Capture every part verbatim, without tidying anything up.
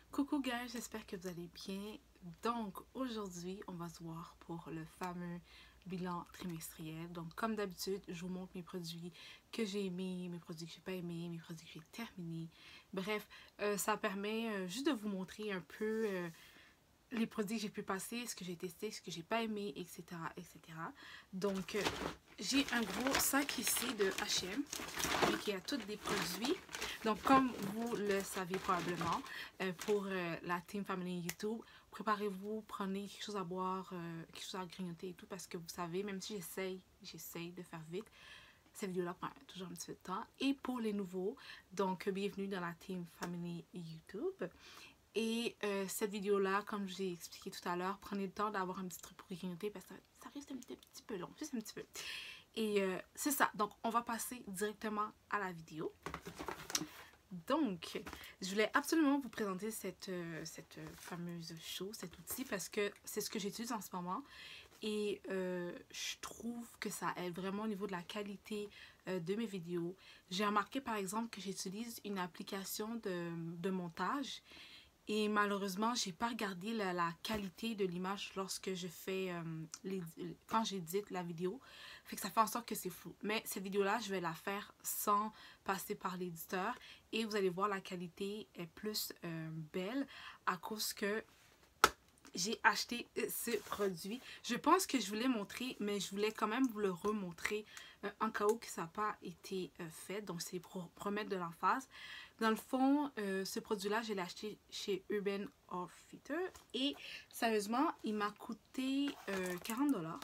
Coucou guys, j'espère que vous allez bien. Donc aujourd'hui, on va se voir pour le fameux bilan trimestriel. Donc comme d'habitude, je vous montre mes produits que j'ai aimés, mes produits que j'ai pas aimés, mes produits que j'ai terminés. Bref, euh, ça permet euh, juste de vous montrer un peu euh, les produits que j'ai pu passer, ce que j'ai testé, ce que j'ai pas aimé, et cetera et cetera. Donc euh, j'ai un gros sac ici de H et M qui a tous des produits. Donc comme vous le savez probablement, euh, pour euh, la Team Family YouTube, préparez-vous, prenez quelque chose à boire, euh, quelque chose à grignoter et tout, parce que vous savez, même si j'essaye, j'essaye de faire vite, cette vidéo-là prend toujours un petit peu de temps. Et pour les nouveaux, donc bienvenue dans la Team Family YouTube. Et euh, cette vidéo-là, comme je vous ai expliqué tout à l'heure, prenez le temps d'avoir un petit truc pour grignoter parce que ça reste un petit, petit peu long, juste un petit peu. Et euh, c'est ça, donc on va passer directement à la vidéo. Donc, je voulais absolument vous présenter cette, euh, cette fameuse chose, cet outil, parce que c'est ce que j'utilise en ce moment. Et euh, je trouve que ça aide vraiment au niveau de la qualité euh, de mes vidéos. J'ai remarqué par exemple que j'utilise une application de, de montage. Et malheureusement, j'ai pas regardé la, la qualité de l'image lorsque je fais, euh, les, quand j'édite la vidéo. Fait que ça fait en sorte que c'est flou. Mais cette vidéo-là, je vais la faire sans passer par l'éditeur. Et vous allez voir, la qualité est plus euh, belle à cause que j'ai acheté ce produit. Je pense que je voulais montrer, mais je voulais quand même vous le remontrer euh, en cas où que ça n'a pas été euh, fait. Donc, c'est pour promettre de l'emphase. Dans le fond, euh, ce produit-là, je l'ai acheté chez Urban Outfitters. Et sérieusement, il m'a coûté euh, quarante dollars.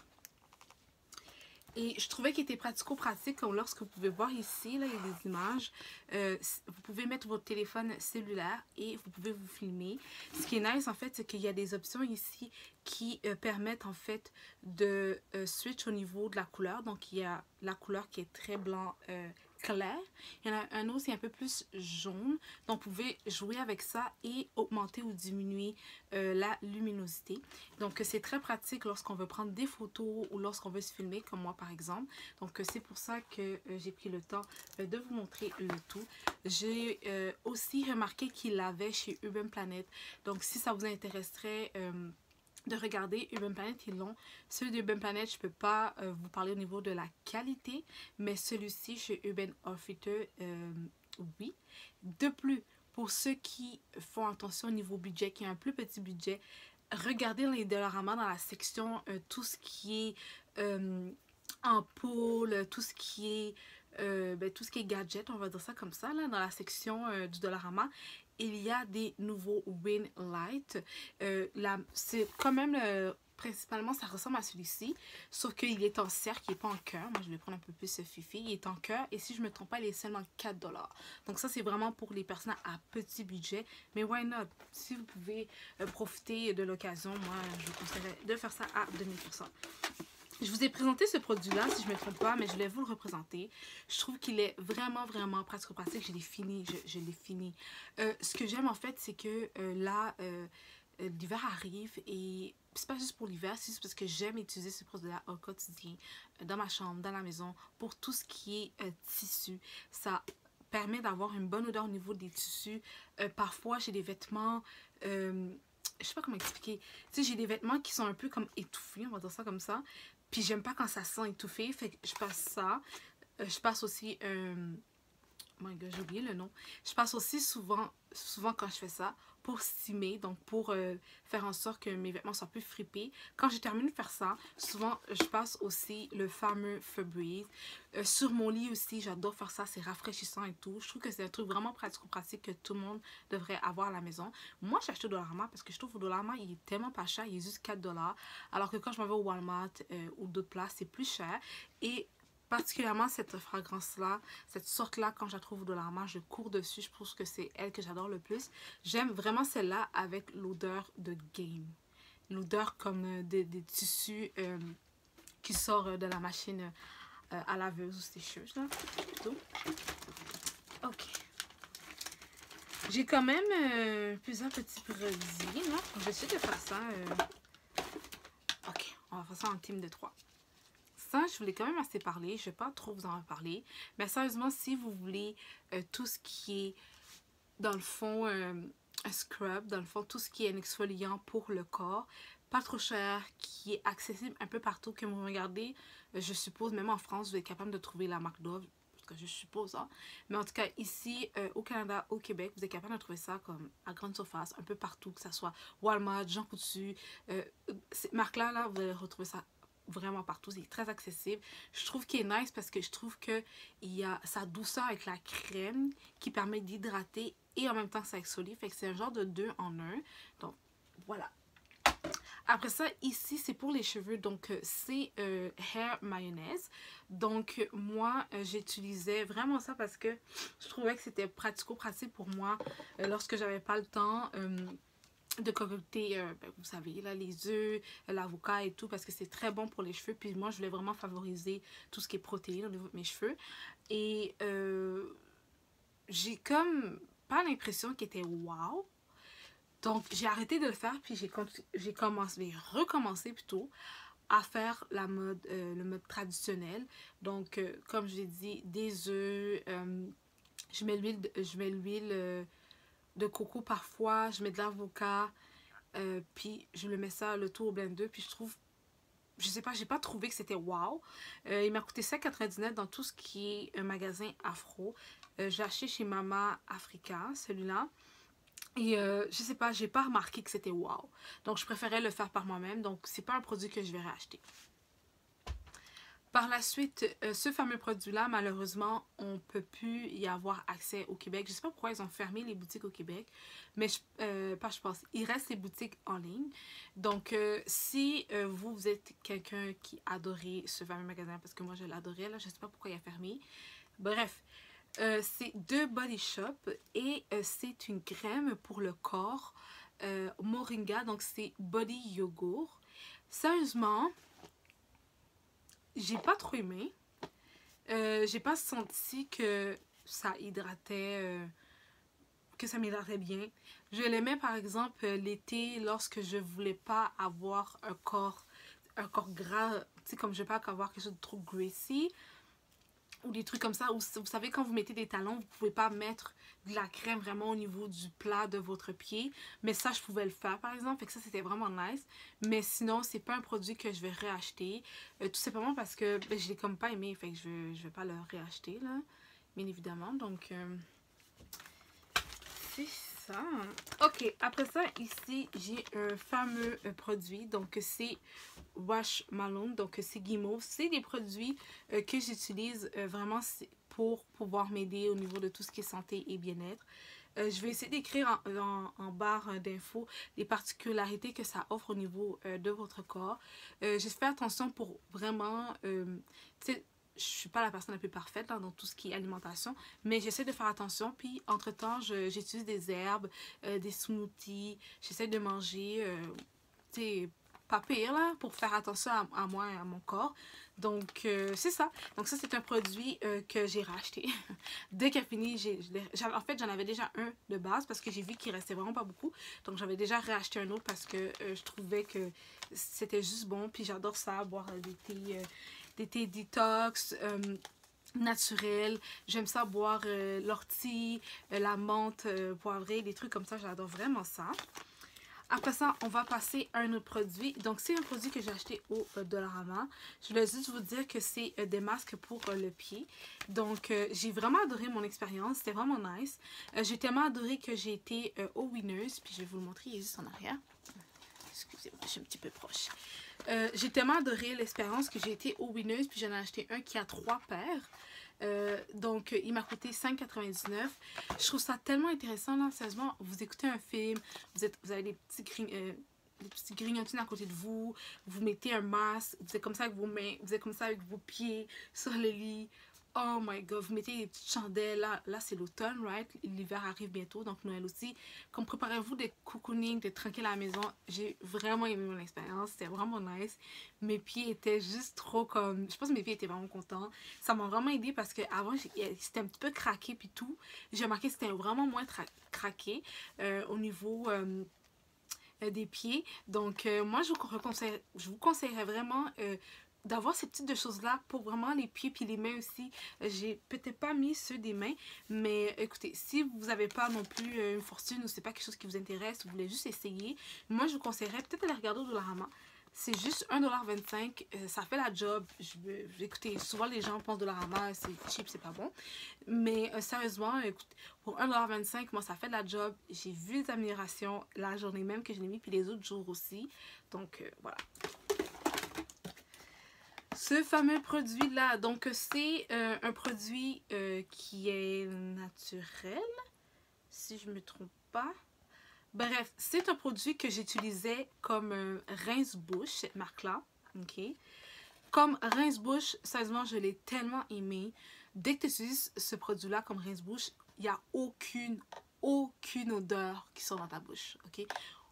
Et je trouvais qu'il était pratico-pratique, comme lorsque vous pouvez voir ici, là, il y a des images. Euh, vous pouvez mettre votre téléphone cellulaire et vous pouvez vous filmer. Ce qui est nice, en fait, c'est qu'il y a des options ici qui euh, permettent, en fait, de euh, switch au niveau de la couleur. Donc, il y a la couleur qui est très blanc euh, clair. Il y en a un autre qui est un peu plus jaune. Donc, vous pouvez jouer avec ça et augmenter ou diminuer euh, la luminosité. Donc, c'est très pratique lorsqu'on veut prendre des photos ou lorsqu'on veut se filmer, comme moi par exemple. Donc, c'est pour ça que euh, j'ai pris le temps euh, de vous montrer le tout. J'ai euh, aussi remarqué qu'il l'avait chez Urban Planet. Donc, si ça vous intéresserait euh, de regarder Urban Planet, ils l'ont. Celui d'Urban Planet, je ne peux pas euh, vous parler au niveau de la qualité, mais celui-ci chez Urban Outfitters, euh, oui. De plus, pour ceux qui font attention au niveau budget, qui a un plus petit budget, regardez dans les Dollarama, dans la section euh, tout ce qui est euh, ampoule, tout ce qui est euh, ben, tout ce qui est gadget, on va dire ça comme ça, là, dans la section euh, du Dollarama, il y a des nouveaux Win Light. Euh, c'est quand même euh, principalement ça ressemble à celui-ci, sauf qu'il est en cercle, il n'est pas en cœur. Moi je vais prendre un peu plus ce fifi, il est en cœur et si je ne me trompe pas, il est seulement quatre dollars. Donc ça c'est vraiment pour les personnes à petit budget, mais why not? Si vous pouvez euh, profiter de l'occasion, moi je vous conseillerais de faire ça à deux mille pour cent. Je vous ai présenté ce produit-là, si je ne me trompe pas, mais je voulais vous le représenter. Je trouve qu'il est vraiment, vraiment pratico-pratique. Je l'ai fini, je, je l'ai fini. Euh, ce que j'aime, en fait, c'est que euh, là, euh, euh, l'hiver arrive et c'est pas juste pour l'hiver, c'est juste parce que j'aime utiliser ce produit-là au quotidien, euh, dans ma chambre, dans la maison, pour tout ce qui est euh, tissu. Ça permet d'avoir une bonne odeur au niveau des tissus. Euh, parfois, j'ai des vêtements... Euh, je sais pas comment expliquer. Tu sais, j'ai des vêtements qui sont un peu comme étouffés, on va dire ça comme ça. Puis j'aime pas quand ça sent étouffé, fait que je passe ça. Euh, je passe aussi un... Oh my god, j'ai oublié le nom. Je passe aussi souvent, souvent quand je fais ça, pour stimer, donc pour euh, faire en sorte que mes vêtements soient plus fripés. Quand j'ai terminé de faire ça, souvent je passe aussi le fameux Febreze. Euh, sur mon lit aussi, j'adore faire ça, c'est rafraîchissant et tout. Je trouve que c'est un truc vraiment pratico-pratique que tout le monde devrait avoir à la maison. Moi, j'ai acheté au Dollarama parce que je trouve au Dollarama, il est tellement pas cher, il est juste quatre dollars. Alors que quand je m'en vais au Walmart euh, ou d'autres places, c'est plus cher. Et particulièrement cette fragrance-là, cette sorte-là, quand je la trouve au Dollarama, je cours dessus. Je pense que c'est elle que j'adore le plus. J'aime vraiment celle-là avec l'odeur de Game. L'odeur comme des, des tissus euh, qui sortent de la machine euh, à laveuse ou sécheuse, là, plutôt. Ok. J'ai quand même euh, plusieurs petits produits, là. Je vais essayer de faire ça. Euh... Ok, on va faire ça en team de trois. Ça, je voulais quand même assez parler. Je ne vais pas trop vous en parler. Mais sérieusement, si vous voulez euh, tout ce qui est, dans le fond, euh, un scrub, dans le fond, tout ce qui est un exfoliant pour le corps. Pas trop cher, qui est accessible un peu partout que vous regardez. Je suppose, même en France, vous êtes capable de trouver la marque Dove. Que je suppose, hein. Mais en tout cas, ici, euh, au Canada, au Québec, vous êtes capable de trouver ça comme à grande surface, un peu partout, que ce soit Walmart, Jean Coutu. Euh, cette marque-là, là, vous allez retrouver ça vraiment partout. C'est très accessible. Je trouve qu'il est nice parce que je trouve qu'il y a sa douceur avec la crème qui permet d'hydrater et en même temps, ça exfolie. Fait que c'est un genre de deux en un. Donc, voilà. Après ça, ici, c'est pour les cheveux. Donc, c'est euh, Hair Mayonnaise. Donc, moi, euh, j'utilisais vraiment ça parce que je trouvais que c'était pratico-pratique pour moi euh, lorsque j'avais pas le temps euh, de concocter, euh, ben, vous savez, là, les œufs, l'avocat et tout, parce que c'est très bon pour les cheveux. Puis moi, je voulais vraiment favoriser tout ce qui est protéines au niveau de mes cheveux. Et euh, j'ai comme pas l'impression qu'il était wow. Donc, j'ai arrêté de le faire, puis j'ai commencé, recommencé plutôt, à faire la mode, euh, le mode traditionnel. Donc, euh, comme je l'ai dit, des œufs, euh, je mets l'huile je mets l'huile euh, de coco parfois, je mets de l'avocat, euh, puis je le mets ça le tout au blender, puis je trouve, je sais pas, j'ai pas trouvé que c'était wow. Euh, il m'a coûté cinq quatre-vingt-dix-neuf dans tout ce qui est un magasin afro. Euh, j'ai acheté chez Mama Africa, celui-là. Et euh, je sais pas, j'ai pas remarqué que c'était wow. Donc je préférais le faire par moi-même. Donc c'est pas un produit que je vais racheter. Par la suite, euh, ce fameux produit-là, malheureusement, on peut plus y avoir accès au Québec. Je sais pas pourquoi ils ont fermé les boutiques au Québec. Mais je, euh, pas je pense, il reste les boutiques en ligne. Donc euh, si euh, vous, vous êtes quelqu'un qui adorait ce fameux magasin, parce que moi je l'adorais, là, je sais pas pourquoi il a fermé. Bref. Euh, c'est de Body Shop et euh, c'est une crème pour le corps euh, Moringa, donc c'est Body Yogourt. Sérieusement, j'ai pas trop aimé. Euh, j'ai pas senti que ça hydratait, euh, que ça m'hydratait bien. Je l'aimais par exemple l'été lorsque je voulais pas avoir un corps, un corps gras, tu sais, comme je veux pas avoir quelque chose de trop greasy. Ou des trucs comme ça, où vous savez quand vous mettez des talons, vous pouvez pas mettre de la crème vraiment au niveau du plat de votre pied. Mais ça, je pouvais le faire par exemple, fait que ça c'était vraiment nice. Mais sinon, c'est pas un produit que je vais réacheter. Euh, tout simplement parce que ben, je l'ai comme pas aimé, fait que je, je vais pas le réacheter là, bien évidemment. Donc, euh, c'est ça. Ok, après ça, ici, j'ai un fameux euh, produit, donc c'est Wash Malone, donc c'est Guimauve. C'est des produits euh, que j'utilise euh, vraiment pour pouvoir m'aider au niveau de tout ce qui est santé et bien-être. Euh, je vais essayer d'écrire en, en, en barre d'infos les particularités que ça offre au niveau euh, de votre corps. Euh, j'ai fait attention pour vraiment, euh, tu sais, je suis pas la personne la plus parfaite hein, dans tout ce qui est alimentation, mais j'essaie de faire attention. Puis, entre-temps, j'utilise des herbes, euh, des smoothies. J'essaie de manger, euh, tu sais, pas pire, là, pour faire attention à, à moi et à mon corps. Donc, euh, c'est ça. Donc, ça, c'est un produit euh, que j'ai racheté. Dès qu'il a fini, j'ai, en fait, j'en avais déjà un de base parce que j'ai vu qu'il restait vraiment pas beaucoup. Donc, j'avais déjà racheté un autre parce que euh, je trouvais que c'était juste bon. Puis, j'adore ça, boire des thés, euh, des thés détox, euh, naturels. J'aime ça boire euh, l'ortie, euh, la menthe euh, poivrée, des trucs comme ça. J'adore vraiment ça. Après ça, on va passer à un autre produit. Donc, c'est un produit que j'ai acheté au euh, Dollarama. Je voulais juste vous dire que c'est euh, des masques pour euh, le pied. Donc, euh, j'ai vraiment adoré mon expérience. C'était vraiment nice. Euh, j'ai tellement adoré que j'ai été euh, au Winners. Puis, je vais vous le montrer. Il est juste en arrière. Excusez-moi, je suis un petit peu proche. Euh, j'ai tellement adoré l'expérience que j'ai été au Winners. Puis, j'en ai acheté un qui a trois paires. Euh, donc, il m'a coûté cinq quatre-vingt-dix-neuf. Je trouve ça tellement intéressant, là. Sérieusement, vous écoutez un film, vous, êtes, vous avez des petits, grign euh, des petits grignotines à côté de vous, vous mettez un masque, vous êtes comme ça avec vos mains, vous êtes comme ça avec vos pieds sur le lit. Oh my god, vous mettez des petites chandelles. Là, là c'est l'automne, right? L'hiver arrive bientôt, donc Noël aussi. Comme préparez-vous des cocooning, des tranquilles à la maison. J'ai vraiment aimé mon expérience. C'était vraiment nice. Mes pieds étaient juste trop comme... Je pense que mes pieds étaient vraiment contents. Ça m'a vraiment aidé parce qu'avant, c'était un petit peu craqué puis tout. J'ai remarqué que c'était vraiment moins craqué euh, au niveau... Euh, des pieds. Donc, euh, moi, je vous, conseille, je vous conseillerais vraiment... Euh, d'avoir ces petites choses-là pour vraiment les pieds puis les mains aussi. J'ai peut-être pas mis ceux des mains, mais écoutez, si vous n'avez pas non plus une fortune ou c'est pas quelque chose qui vous intéresse, vous voulez juste essayer, moi je vous conseillerais peut-être d'aller regarder au Dollarama. C'est juste un dollar vingt-cinq, euh, ça fait la job. Je, je, écoutez, souvent les gens pensent Dollarama, c'est cheap, c'est pas bon. Mais euh, sérieusement, écoutez, pour un dollar vingt-cinq, moi ça fait de la job. J'ai vu les améliorations la journée même que je l'ai mis, puis les autres jours aussi. Donc euh, voilà. Ce fameux produit-là, donc c'est euh, un produit euh, qui est naturel, si je ne me trompe pas. Bref, c'est un produit que j'utilisais comme euh, rince-bouche, cette marque-là, ok? Comme rince-bouche, sérieusement, je l'ai tellement aimé. Dès que tu utilises ce produit-là comme rince-bouche, il n'y a aucune, aucune odeur qui sort dans ta bouche, ok?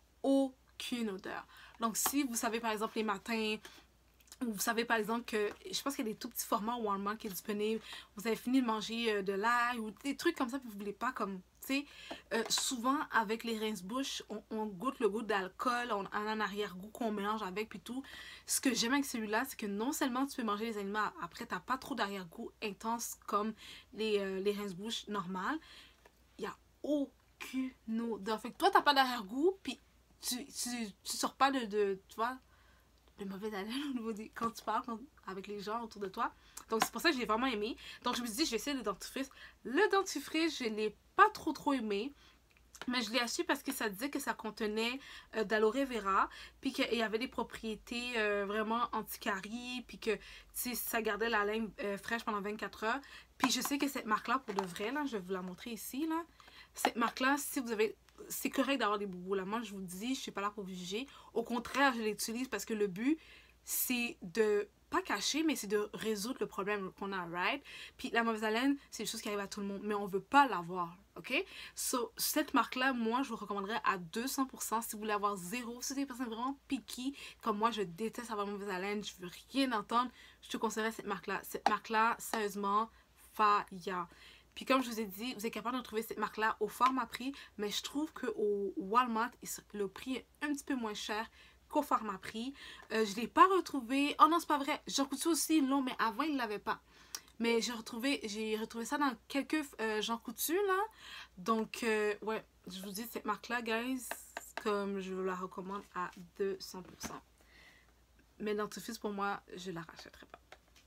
Aucune odeur. Donc, si vous savez, par exemple, les matins, vous savez par exemple que, je pense qu'il y a des tout petits formats Walmart qui est disponible, vous avez fini de manger euh, de l'ail ou des trucs comme ça, puis vous voulez pas comme, tu sais, euh, souvent avec les rince-bouches, on, on goûte le goût d'alcool, on a un arrière-goût qu'on mélange avec, puis tout. Ce que j'aime avec celui-là, c'est que non seulement tu peux manger les aliments, après t'as pas trop d'arrière-goût intense comme les, euh, les rince-bouches normales, il y a aucune odeur. Fait que toi, t'as pas d'arrière-goût, puis tu, tu, tu sors pas de, de tu vois, de mauvaise haleine au niveau des... quand tu parles quand... avec les gens autour de toi. Donc c'est pour ça que j'ai vraiment aimé. Donc je me suis dit, je vais essayer le dentifrice. Le dentifrice, je ne l'ai pas trop trop aimé. Mais je l'ai acheté parce que ça disait que ça contenait euh, d'aloe vera. Puis qu'il y avait des propriétés euh, vraiment anti-caries. Puis que ça gardait la laine euh, fraîche pendant vingt-quatre heures. Puis je sais que cette marque-là, pour de vrai, là, je vais vous la montrer ici. Là. Cette marque-là, si vous avez... c'est correct d'avoir des boubous là. Moi, je vous le dis, je suis pas là pour vous juger. Au contraire, je l'utilise parce que le but, c'est de, pas cacher, mais c'est de résoudre le problème qu'on a, right? Puis la mauvaise haleine, c'est une chose qui arrive à tout le monde, mais on veut pas l'avoir, ok? So, cette marque-là, moi, je vous recommanderais à deux cents pour cent si vous voulez avoir zéro. Si vous êtes des personnes vraiment picky, comme moi, je déteste avoir mauvaise haleine, je veux rien entendre, je te conseillerais cette marque-là. Cette marque-là, sérieusement, faya. Puis comme je vous ai dit, vous êtes capable de trouver cette marque-là au Pharmaprix, mais je trouve qu'au Walmart, le prix est un petit peu moins cher qu'au Pharmaprix. Euh, je ne l'ai pas retrouvé. Oh non, c'est pas vrai. Jean Coutu aussi, non, mais avant, il ne l'avait pas. Mais j'ai retrouvé, j'ai retrouvé ça dans quelques euh, Jean Coutu, là. Donc, euh, ouais, je vous dis, cette marque-là, guys, comme je vous la recommande à deux cents pour cent. Mais dentifrice, pour moi, je ne la rachèterai pas.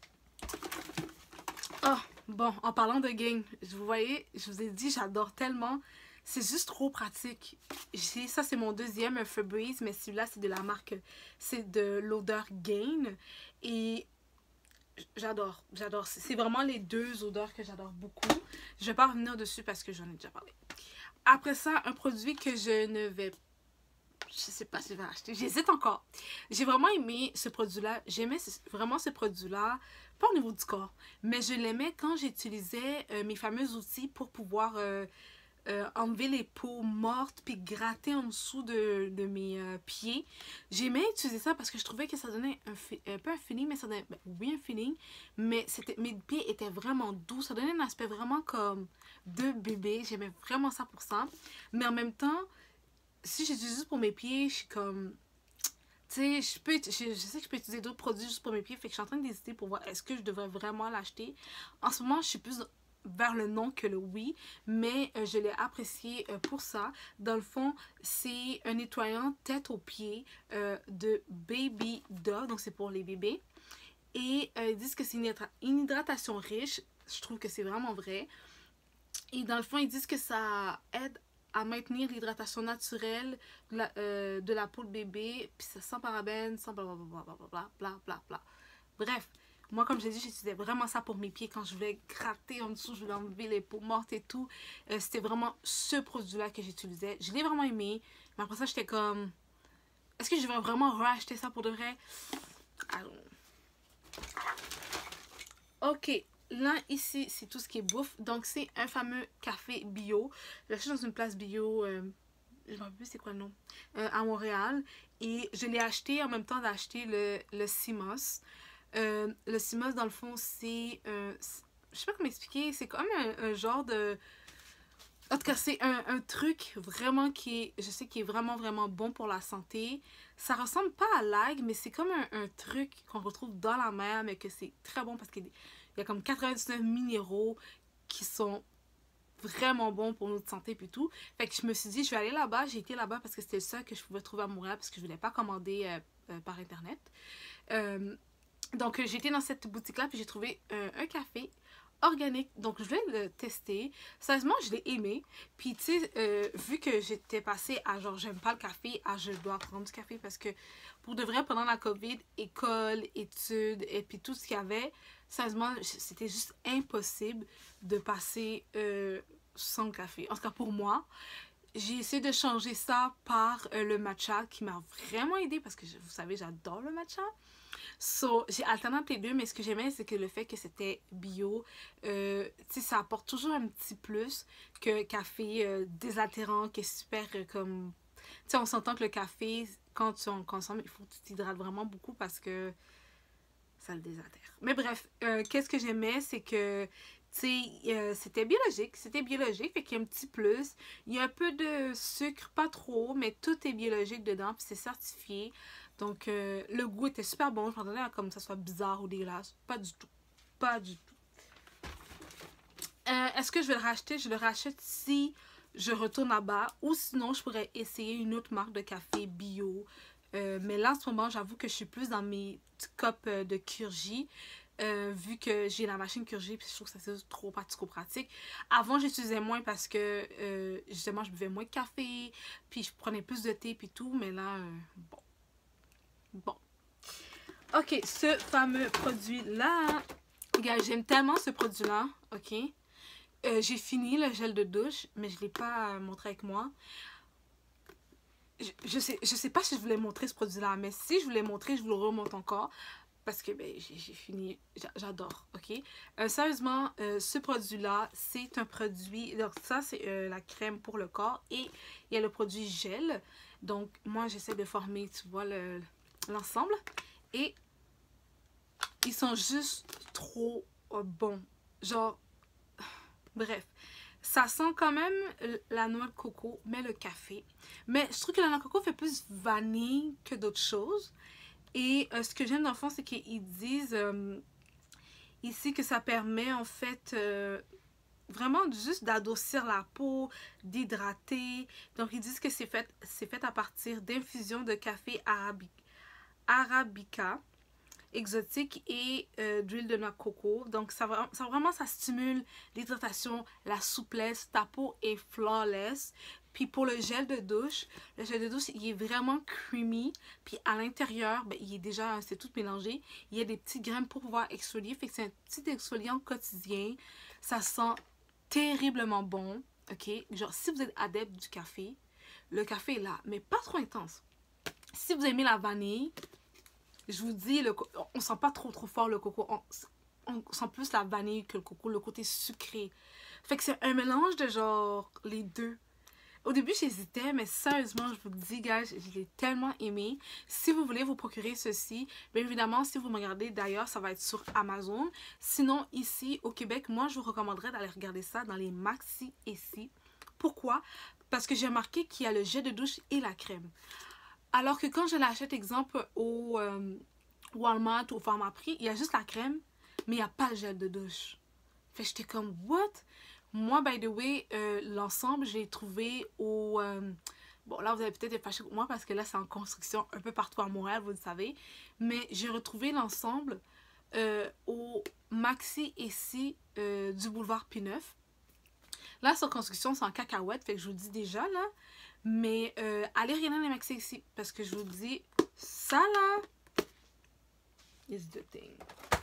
Oh, bon, en parlant de game, vous voyez, je vous ai dit, j'adore tellement. C'est juste trop pratique. Ça, c'est mon deuxième Febreze, mais celui-là, c'est de la marque, c'est de l'odeur Gain. Et j'adore, j'adore. C'est vraiment les deux odeurs que j'adore beaucoup. Je ne vais pas revenir dessus parce que j'en ai déjà parlé. Après ça, un produit que je ne vais pas, je sais pas si je vais acheter. J'hésite encore. J'ai vraiment aimé ce produit-là. J'aimais vraiment ce produit-là. Pas au niveau du corps. Mais je l'aimais quand j'utilisais euh, mes fameux outils pour pouvoir euh, euh, enlever les peaux mortes. Puis gratter en dessous de, de mes euh, pieds. J'aimais utiliser ça parce que je trouvais que ça donnait un, un peu un feeling. Mais ça donnait, ben, oui, un feeling. Mais mes pieds étaient vraiment doux. Ça donnait un aspect vraiment comme de bébé. J'aimais vraiment ça pour ça. Mais en même temps, si j'utilise juste pour mes pieds, je suis comme... Tu sais, je, peux, je, je sais que je peux utiliser d'autres produits juste pour mes pieds. Fait que je suis en train d'hésiter pour voir est-ce que je devrais vraiment l'acheter. En ce moment, je suis plus vers le non que le oui. Mais euh, je l'ai apprécié euh, pour ça. Dans le fond, c'est un nettoyant tête aux pieds euh, de Baby Dove. Donc, c'est pour les bébés. Et euh, ils disent que c'est une, une hydratation riche. Je trouve que c'est vraiment vrai. Et dans le fond, ils disent que ça aide à maintenir l'hydratation naturelle de la, euh, de la peau de bébé, puis ça sans parabènes, sans blablabla, bla bla bla bla. Bref, moi comme j'ai dit, j'utilisais vraiment ça pour mes pieds quand je voulais gratter en dessous, je voulais enlever les peaux mortes et tout. Euh, C'était vraiment ce produit-là que j'utilisais. Je l'ai vraiment aimé, mais après ça, j'étais comme... Est-ce que je vais vraiment racheter ça pour de vrai? Alors... Ok. Là, ici, c'est tout ce qui est bouffe. Donc, c'est un fameux café bio. Je l'ai acheté dans une place bio, euh, je ne me rappelle plus c'est quoi le nom, euh, à Montréal. Et je l'ai acheté en même temps d'acheter le, le Simos. Euh, le Simos, dans le fond, c'est... Euh, je sais pas comment expliquer. C'est comme un, un genre de... En tout cas, c'est un, un truc vraiment qui est, je sais qui est vraiment, vraiment bon pour la santé. Ça ressemble pas à l'algue, mais c'est comme un, un truc qu'on retrouve dans la mer, mais que c'est très bon parce qu'il y a comme quatre-vingt-dix-neuf minéraux qui sont vraiment bons pour notre santé puis tout. Fait que je me suis dit, je vais aller là-bas. J'ai été là-bas parce que c'était le seul que je pouvais trouver à Montréal parce que je voulais pas commander euh, euh, par Internet. Euh, donc, j'ai été dans cette boutique-là puis j'ai trouvé euh, un café organique. Donc, je voulais le tester. Sérieusement, je l'ai aimé. Puis, tu sais, euh, vu que j'étais passée à genre, j'aime pas le café, à je dois prendre du café parce que pour de vrai, pendant la COVID, école, études et puis tout ce qu'il y avait, sérieusement, c'était juste impossible de passer euh, sans café. En tout cas, pour moi, j'ai essayé de changer ça par euh, le matcha qui m'a vraiment aidé parce que vous savez, j'adore le matcha. So, j'ai alterné entre les deux, mais ce que j'aimais, c'est que le fait que c'était bio, euh, tu sais, ça apporte toujours un petit plus que café euh, désaltérant, qui est super euh, comme... Tu sais, on s'entend que le café, quand tu en consommes, il faut que tu t'hydrates vraiment beaucoup parce que ça le désaltère. Mais bref, euh, qu'est-ce que j'aimais, c'est que, tu sais, euh, c'était biologique. C'était biologique, fait qu'il y a un petit plus. Il y a un peu de sucre, pas trop, mais tout est biologique dedans, puis c'est certifié. Donc, euh, le goût était super bon. Je m'entendais comme ça soit bizarre ou dégueulasse. Pas du tout. Pas du tout. Euh, Est-ce que je vais le racheter? Je le rachète si je retourne là-bas. Ou sinon, je pourrais essayer une autre marque de café bio. Euh, mais là, en ce moment, j'avoue que je suis plus dans mes petits copes de Curgy. Euh, vu que j'ai la machine Curgy, puis je trouve que ça c'est trop pratico-pratique. Avant, j'utilisais moins parce que, euh, justement, je buvais moins de café. Puis je prenais plus de thé, puis tout. Mais là, euh, bon. Bon. Ok, ce fameux produit-là. Regarde, j'aime tellement ce produit-là. Ok. Euh, j'ai fini le gel de douche, mais je ne l'ai pas montré avec moi. Je, je, sais, je sais pas si je voulais montrer ce produit-là, mais si je voulais montrer, je vous le remonte encore. Parce que ben, j'ai fini, j'adore, ok? Euh, sérieusement, euh, ce produit-là, c'est un produit... Donc ça, c'est euh, la crème pour le corps. Et il y a le produit gel. Donc, moi, j'essaie de former, tu vois, l'ensemble. Le, et ils sont juste trop euh, bons. Genre, bref. Ça sent quand même la noix de coco, mais le café. Mais je trouve que la noix de coco fait plus vanille que d'autres choses. Et euh, ce que j'aime dans le fond, c'est qu'ils disent euh, ici que ça permet en fait euh, vraiment juste d'adoucir la peau, d'hydrater. Donc ils disent que c'est fait, c'est fait à partir d'infusion de café arabi arabica exotique et euh, d'huile de noix de coco. Donc ça, ça vraiment ça stimule l'hydratation, la souplesse, ta peau est flawless. Puis pour le gel de douche, le gel de douche, il est vraiment creamy. Puis à l'intérieur, ben, il est déjà, c'est tout mélangé. Il y a des petites graines pour pouvoir exfolier. Fait que c'est un petit exfoliant quotidien. Ça sent terriblement bon. Ok? Genre, si vous êtes adepte du café, le café est là, mais pas trop intense. Si vous aimez la vanille, je vous dis, le, on sent pas trop trop fort le coco. On, on sent plus la vanille que le coco, le côté sucré. Fait que c'est un mélange de genre les deux. Au début, j'hésitais, mais sérieusement, je vous le dis, gars, je l'ai tellement aimé. Si vous voulez vous procurer ceci, bien évidemment, si vous me regardez d'ailleurs, ça va être sur Amazon. Sinon, ici, au Québec, moi, je vous recommanderais d'aller regarder ça dans les Maxi ici. Pourquoi? Parce que j'ai remarqué qu'il y a le gel de douche et la crème. Alors que quand je l'achète, exemple, au euh, Walmart ou au Pharmaprix, il y a juste la crème, mais il n'y a pas le gel de douche. Fait que j'étais comme, what? Moi, by the way, euh, l'ensemble, j'ai trouvé au... Euh, bon, là, vous allez peut-être être fâché avec moi parce que là, c'est en construction un peu partout à Montréal, vous le savez. Mais j'ai retrouvé l'ensemble euh, au Maxi ici euh, du boulevard P neuf. Là, c'est en construction, c'est en cacahuète, fait que je vous dis déjà, là. Mais euh, allez regarder les Maxi ici parce que je vous dis, ça, là, is the thing.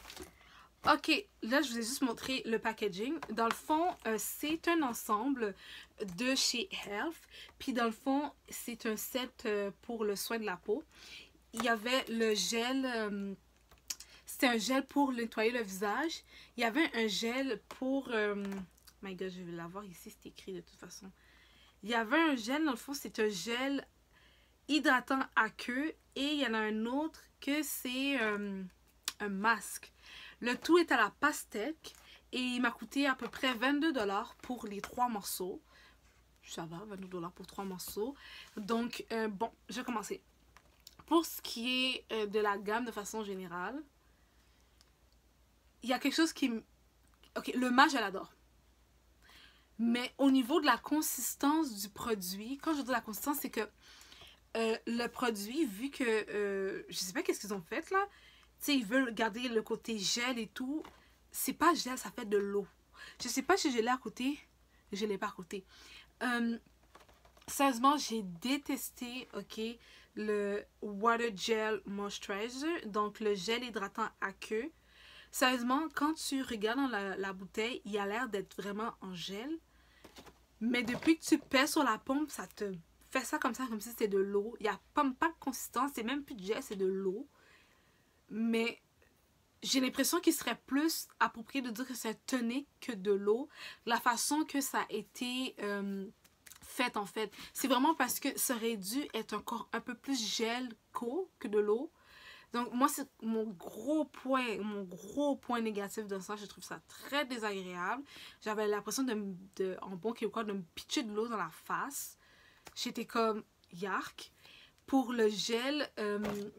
Ok, là je vous ai juste montré le packaging. Dans le fond, euh, c'est un ensemble de chez Health. Puis dans le fond, c'est un set euh, pour le soin de la peau. Il y avait le gel, euh, c'était un gel pour nettoyer le visage. Il y avait un gel pour, euh, my god, je vais l'avoir ici, c'est écrit de toute façon. Il y avait un gel, dans le fond, c'est un gel hydratant à queue. Et il y en a un autre que c'est euh, un masque. Le tout est à la pastèque et il m'a coûté à peu près vingt-deux dollars pour les trois morceaux. ça va, vingt-neuf dollars pour trois morceaux. Donc, euh, bon, je vais commencer. Pour ce qui est euh, de la gamme de façon générale, il y a quelque chose qui... Ok, le mage, je l'adore. Mais au niveau de la consistance du produit, quand je dis la consistance, c'est que euh, le produit, vu que... Euh, je sais pas qu'est-ce qu'ils ont fait, là. Tu sais, ils veulent garder le côté gel et tout. C'est pas gel, ça fait de l'eau. Je sais pas si je l'ai à côté. Je l'ai pas à côté. Euh, sérieusement, j'ai détesté, ok, le Water Gel Moisturizer. Donc, le gel hydratant aqueux. Sérieusement, quand tu regardes dans la, la bouteille, il a l'air d'être vraiment en gel. Mais depuis que tu pèses sur la pompe, ça te fait ça comme ça, comme si c'était de l'eau. Il n'y a pas, pas de consistance, c'est même plus de gel, c'est de l'eau. Mais j'ai l'impression qu'il serait plus approprié de dire que c'est un tonique que de l'eau. La façon que ça a été euh, fait, en fait. C'est vraiment parce que ça aurait dû être encore un peu plus gel qu'eau que de l'eau. Donc, moi, c'est mon gros point, mon gros point négatif de ça. Je trouve ça très désagréable. J'avais l'impression de, de, en bon québécois, de me pitcher de l'eau dans la face. J'étais comme, yark. Pour le gel, euh...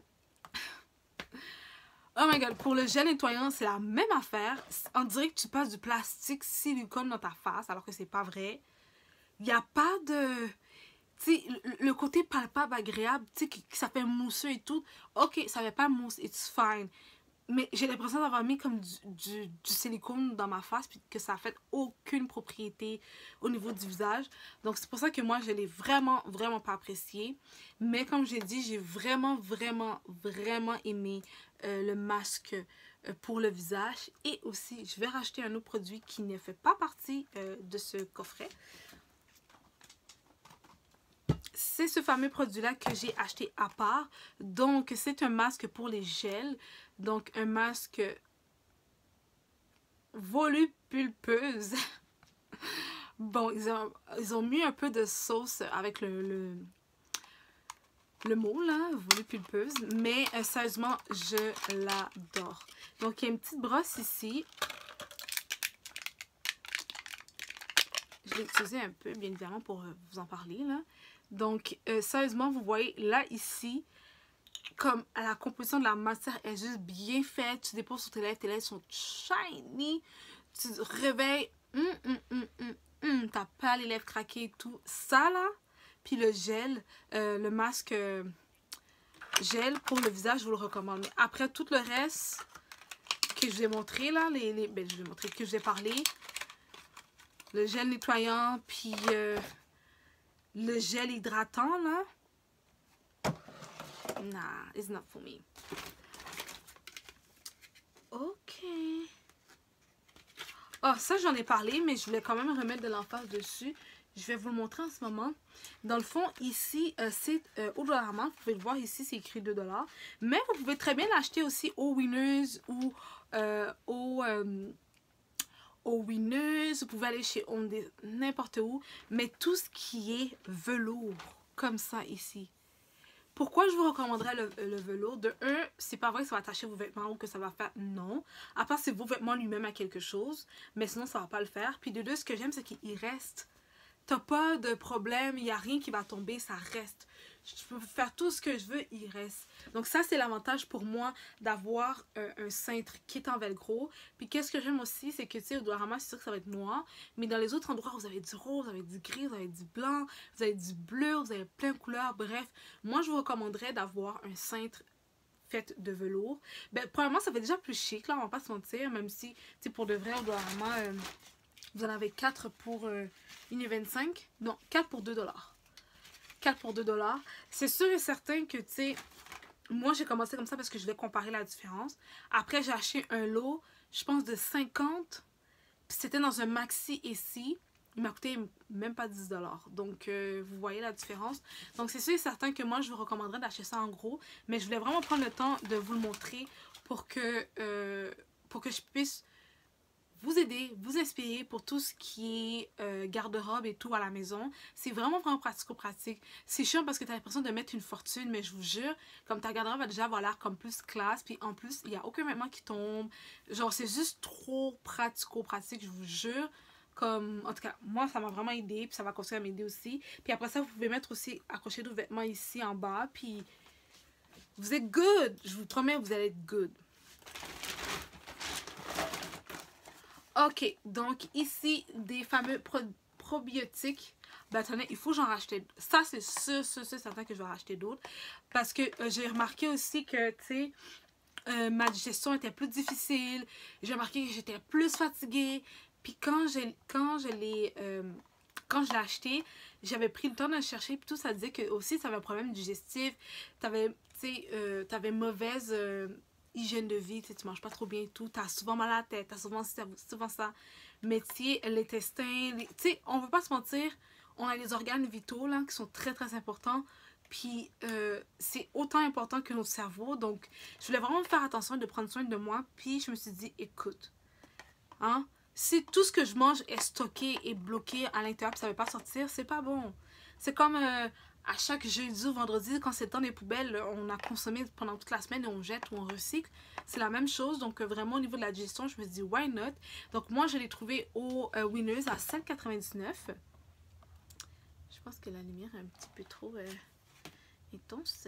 oh my god, pour le gel nettoyant, c'est la même affaire. On dirait que tu passes du plastique silicone dans ta face, alors que c'est pas vrai. Il n'y a pas de... Tu sais, le côté palpable, agréable, tu sais, que, que ça fait mousseux et tout. Ok, ça fait pas mousse, it's fine. Mais j'ai l'impression d'avoir mis comme du, du, du silicone dans ma face, puis que ça n'a fait aucune propriété au niveau du visage. Donc c'est pour ça que moi, je l'ai vraiment, vraiment pas apprécié. Mais comme j'ai dit, j'ai vraiment, vraiment, vraiment aimé euh, le masque euh, pour le visage. Et aussi, je vais racheter un autre produit qui ne fait pas partie euh, de ce coffret. C'est ce fameux produit-là que j'ai acheté à part. Donc, c'est un masque pour les gels. Donc, un masque volupulpeuse. Bon, ils ont, ils ont mis un peu de sauce avec le, le, le mot, là, volupulpeuse. Mais, euh, sérieusement, je l'adore. Donc, il y a une petite brosse ici. Je l'ai utilisée un peu, bien évidemment, pour vous en parler, là. Donc, euh, sérieusement, vous voyez, là, ici, comme la composition de la matière est juste bien faite. Tu déposes sur tes lèvres, tes lèvres sont shiny. Tu te réveilles, hum, hum, hum, hum, hum, t'as pas les lèvres craquées et tout. Ça, là, puis le gel, euh, le masque euh, gel pour le visage, je vous le recommande. Mais après, tout le reste que je vous ai montré, là, les, les, ben, je vous ai montré, que je vous ai parlé, le gel nettoyant, puis... Euh, le gel hydratant, là. Nah, it's not for me. Ok. Oh, ça, j'en ai parlé, mais je voulais quand même remettre de l'emphase dessus. Je vais vous le montrer en ce moment. Dans le fond, ici, euh, c'est euh, au Dollarama. Vous pouvez le voir ici, c'est écrit deux dollars. Mais vous pouvez très bien l'acheter aussi au Winners ou euh, au... Euh, au Winners, vous pouvez aller chez Home, n'importe où, mais tout ce qui est velours, comme ça ici. Pourquoi je vous recommanderais le, le velours? De un, c'est pas vrai que ça va attacher vos vêtements ou que ça va faire, non. À part si vos vêtements lui-même à quelque chose, mais sinon ça va pas le faire. Puis de deux, ce que j'aime, c'est qu'il reste. T'as pas de problème, il n'y a rien qui va tomber, ça reste. Je peux faire tout ce que je veux, il reste. Donc ça, c'est l'avantage pour moi d'avoir euh, un cintre qui est en velcro. Puis qu'est-ce que j'aime aussi, c'est que tu sais, au Dollarama, c'est sûr que ça va être noir. Mais dans les autres endroits, vous avez du rose, vous avez du gris, vous avez du blanc, vous avez du bleu, vous avez plein de couleurs. Bref, moi, je vous recommanderais d'avoir un cintre fait de velours. Ben, premièrement, ça fait déjà plus chic, là, on va pas se mentir. Même si, tu sais, pour de vrai, au Dollarama, euh, vous en avez quatre pour euh, une vingt-cinq. Non, quatre pour deux dollars. quatre pour deux dollars. C'est sûr et certain que, tu sais, moi, j'ai commencé comme ça parce que je voulais comparer la différence. Après, j'ai acheté un lot, je pense, de cinquante. Puis c'était dans un maxi ici. Il m'a coûté même pas dix dollars. Donc, euh, vous voyez la différence. Donc, c'est sûr et certain que moi, je vous recommanderais d'acheter ça en gros. Mais je voulais vraiment prendre le temps de vous le montrer pour que, euh, pour que je puisse vous aider, vous inspirer pour tout ce qui est euh, garde-robe et tout à la maison. C'est vraiment, vraiment pratico-pratique. C'est chiant parce que tu as l'impression de mettre une fortune, mais je vous jure, comme ta garde-robe va déjà avoir l'air comme plus classe, puis en plus, il n'y a aucun vêtement qui tombe. Genre, c'est juste trop pratico-pratique, je vous jure. Comme, en tout cas, moi, ça m'a vraiment aidé. Puis ça va continuer à m'aider aussi. Puis après ça, vous pouvez mettre aussi, accrocher d'autres vêtements ici en bas. Puis vous êtes good. Je vous promets, vous allez être good. Ok, donc ici, des fameux pro probiotiques. Ben attendez, il faut que j'en rachète. Ça, c'est sûr, sûr, sûr, certain que je vais racheter d'autres. Parce que euh, j'ai remarqué aussi que, tu sais, euh, ma digestion était plus difficile. J'ai remarqué que j'étais plus fatiguée. Puis quand je, quand je l'ai euh, quand je l'ai acheté, j'avais pris le temps de le chercher. Puis tout, ça disait que aussi, ça avait un problème digestif. T'avais, tu sais, euh, t'avais mauvaise euh, hygiène de vie. Tu manges pas trop bien et tout. T'as souvent mal à la tête. T'as souvent, souvent ça. Mais tu sais, l'intestin, tu sais, on veut pas se mentir. On a les organes vitaux là, qui sont très très importants. Puis euh, c'est autant important que notre cerveau. Donc je voulais vraiment faire attention de prendre soin de moi. Puis je me suis dit, écoute, hein, si tout ce que je mange est stocké et bloqué à l'intérieur et ça ne veut pas sortir, c'est pas bon. C'est comme euh, à chaque jeudi ou vendredi, quand c'est le temps des poubelles, on a consommé pendant toute la semaine et on jette ou on recycle. C'est la même chose. Donc euh, vraiment au niveau de la digestion, je me suis dit, why not? Donc moi je l'ai trouvé au euh, Winners à sept quatre-vingt-dix-neuf. Je pense que la lumière est un petit peu trop euh, intense.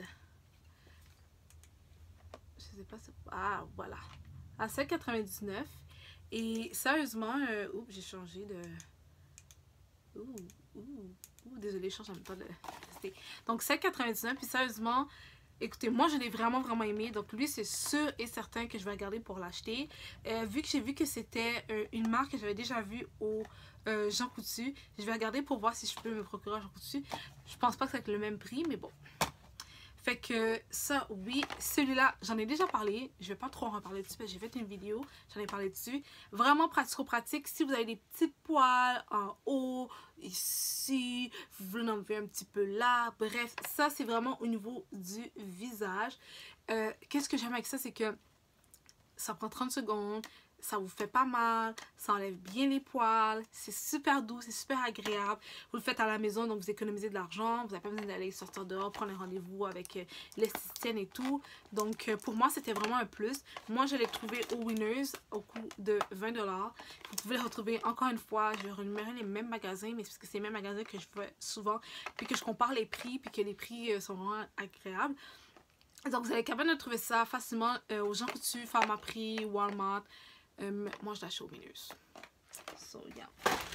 Je sais pas si... Ah, voilà. À sept quatre-vingt-dix-neuf. Et sérieusement, euh, oups, j'ai changé de... Ouh, ouh, ouh, désolée, je change en même temps de tester. Donc sept quatre-vingt-dix-neuf. Puis sérieusement, écoutez, moi je l'ai vraiment vraiment aimé. Donc lui, c'est sûr et certain que je vais regarder pour l'acheter. Euh, vu que j'ai vu que c'était euh, une marque que j'avais déjà vue au... Euh, Jean Coutu. Je vais regarder pour voir si je peux me procurer Jean Coutu. Je pense pas que ça va être le même prix, mais bon. Fait que ça, oui. Celui-là, j'en ai déjà parlé. Je vais pas trop en reparler dessus parce que j'ai fait une vidéo. J'en ai parlé dessus. Vraiment pratico-pratique. Si vous avez des petits poils en haut, ici, vous voulez en enlever un petit peu là. Bref, ça, c'est vraiment au niveau du visage. Euh, Qu'est-ce que j'aime avec ça, c'est que ça prend trente secondes. Ça vous fait pas mal, ça enlève bien les poils, c'est super doux, c'est super agréable. Vous le faites à la maison, donc vous économisez de l'argent, vous n'avez pas besoin d'aller sortir dehors, prendre un rendez-vous avec euh, l'esthéticienne et tout. Donc euh, pour moi, c'était vraiment un plus. Moi, je l'ai trouvé au Winners au coût de vingt dollars. Vous pouvez le retrouver encore une fois, je vais renumérer les mêmes magasins, mais c'est parce que c'est les mêmes magasins que je fais souvent, puis que je compare les prix, puis que les prix euh, sont vraiment agréables. Donc vous allez capable de trouver ça facilement euh, aux Jean Coutu, Pharmaprix, Walmart. Um, moi, je l'achète au Winners. So, yeah.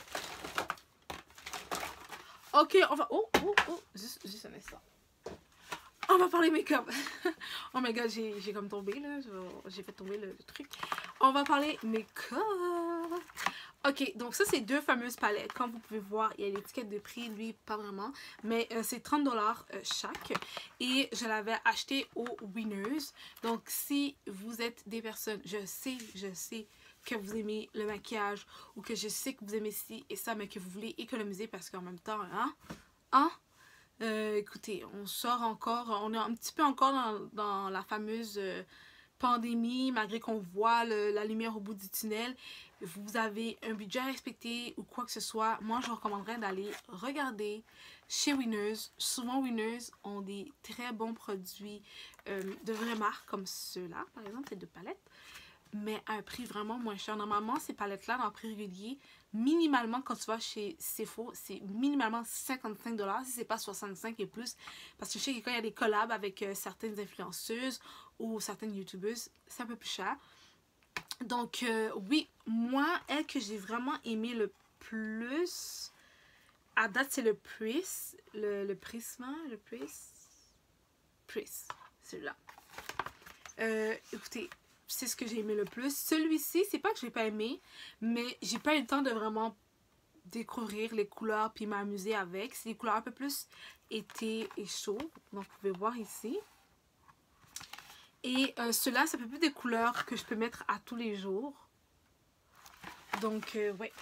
Ok, on va... Oh, oh, oh. Juste, juste un instant. On va parler make-up. Oh my god, j'ai comme tombé, là. J'ai fait tomber le, le truc. On va parler make-up. Ok, donc ça, c'est deux fameuses palettes. Comme vous pouvez voir, il y a l'étiquette de prix. Lui, pas vraiment. Mais euh, c'est trente dollars euh, chaque. Et je l'avais acheté au Winners. Donc, si vous êtes des personnes, je sais, je sais que vous aimez le maquillage ou que je sais que vous aimez ci et ça, mais que vous voulez économiser parce qu'en même temps, hein, hein, euh, écoutez, on sort encore, on est un petit peu encore dans, dans la fameuse euh, pandémie, malgré qu'on voit le, la lumière au bout du tunnel. Vous avez un budget à respecter ou quoi que ce soit, moi je recommanderais d'aller regarder chez Winners. Souvent Winners ont des très bons produits euh, de vraies marques comme ceux-là, par exemple, ces deux palettes, mais à un prix vraiment moins cher. Normalement, ces palettes-là, dans le prix régulier, minimalement, quand tu vas chez Sephora, c'est minimalement cinquante-cinq dollars, si c'est pas soixante-cinq et plus. Parce que je sais que quand il y a des collabs avec euh, certaines influenceuses ou certaines youtubeuses, c'est un peu plus cher. Donc, euh, oui, moi, elle que j'ai vraiment aimé le plus, à date, c'est le Pris, le, le Prisma, le Pris, Pris, celui-là. Euh, écoutez, c'est ce que j'ai aimé le plus. Celui-ci, c'est pas que je l'ai pas aimé, mais j'ai pas eu le temps de vraiment découvrir les couleurs puis m'amuser avec. C'est des couleurs un peu plus été et chaud. Donc, vous pouvez voir ici. Et euh, ceux-là, c'est un peu plus des couleurs que je peux mettre à tous les jours. Donc, euh, ouais.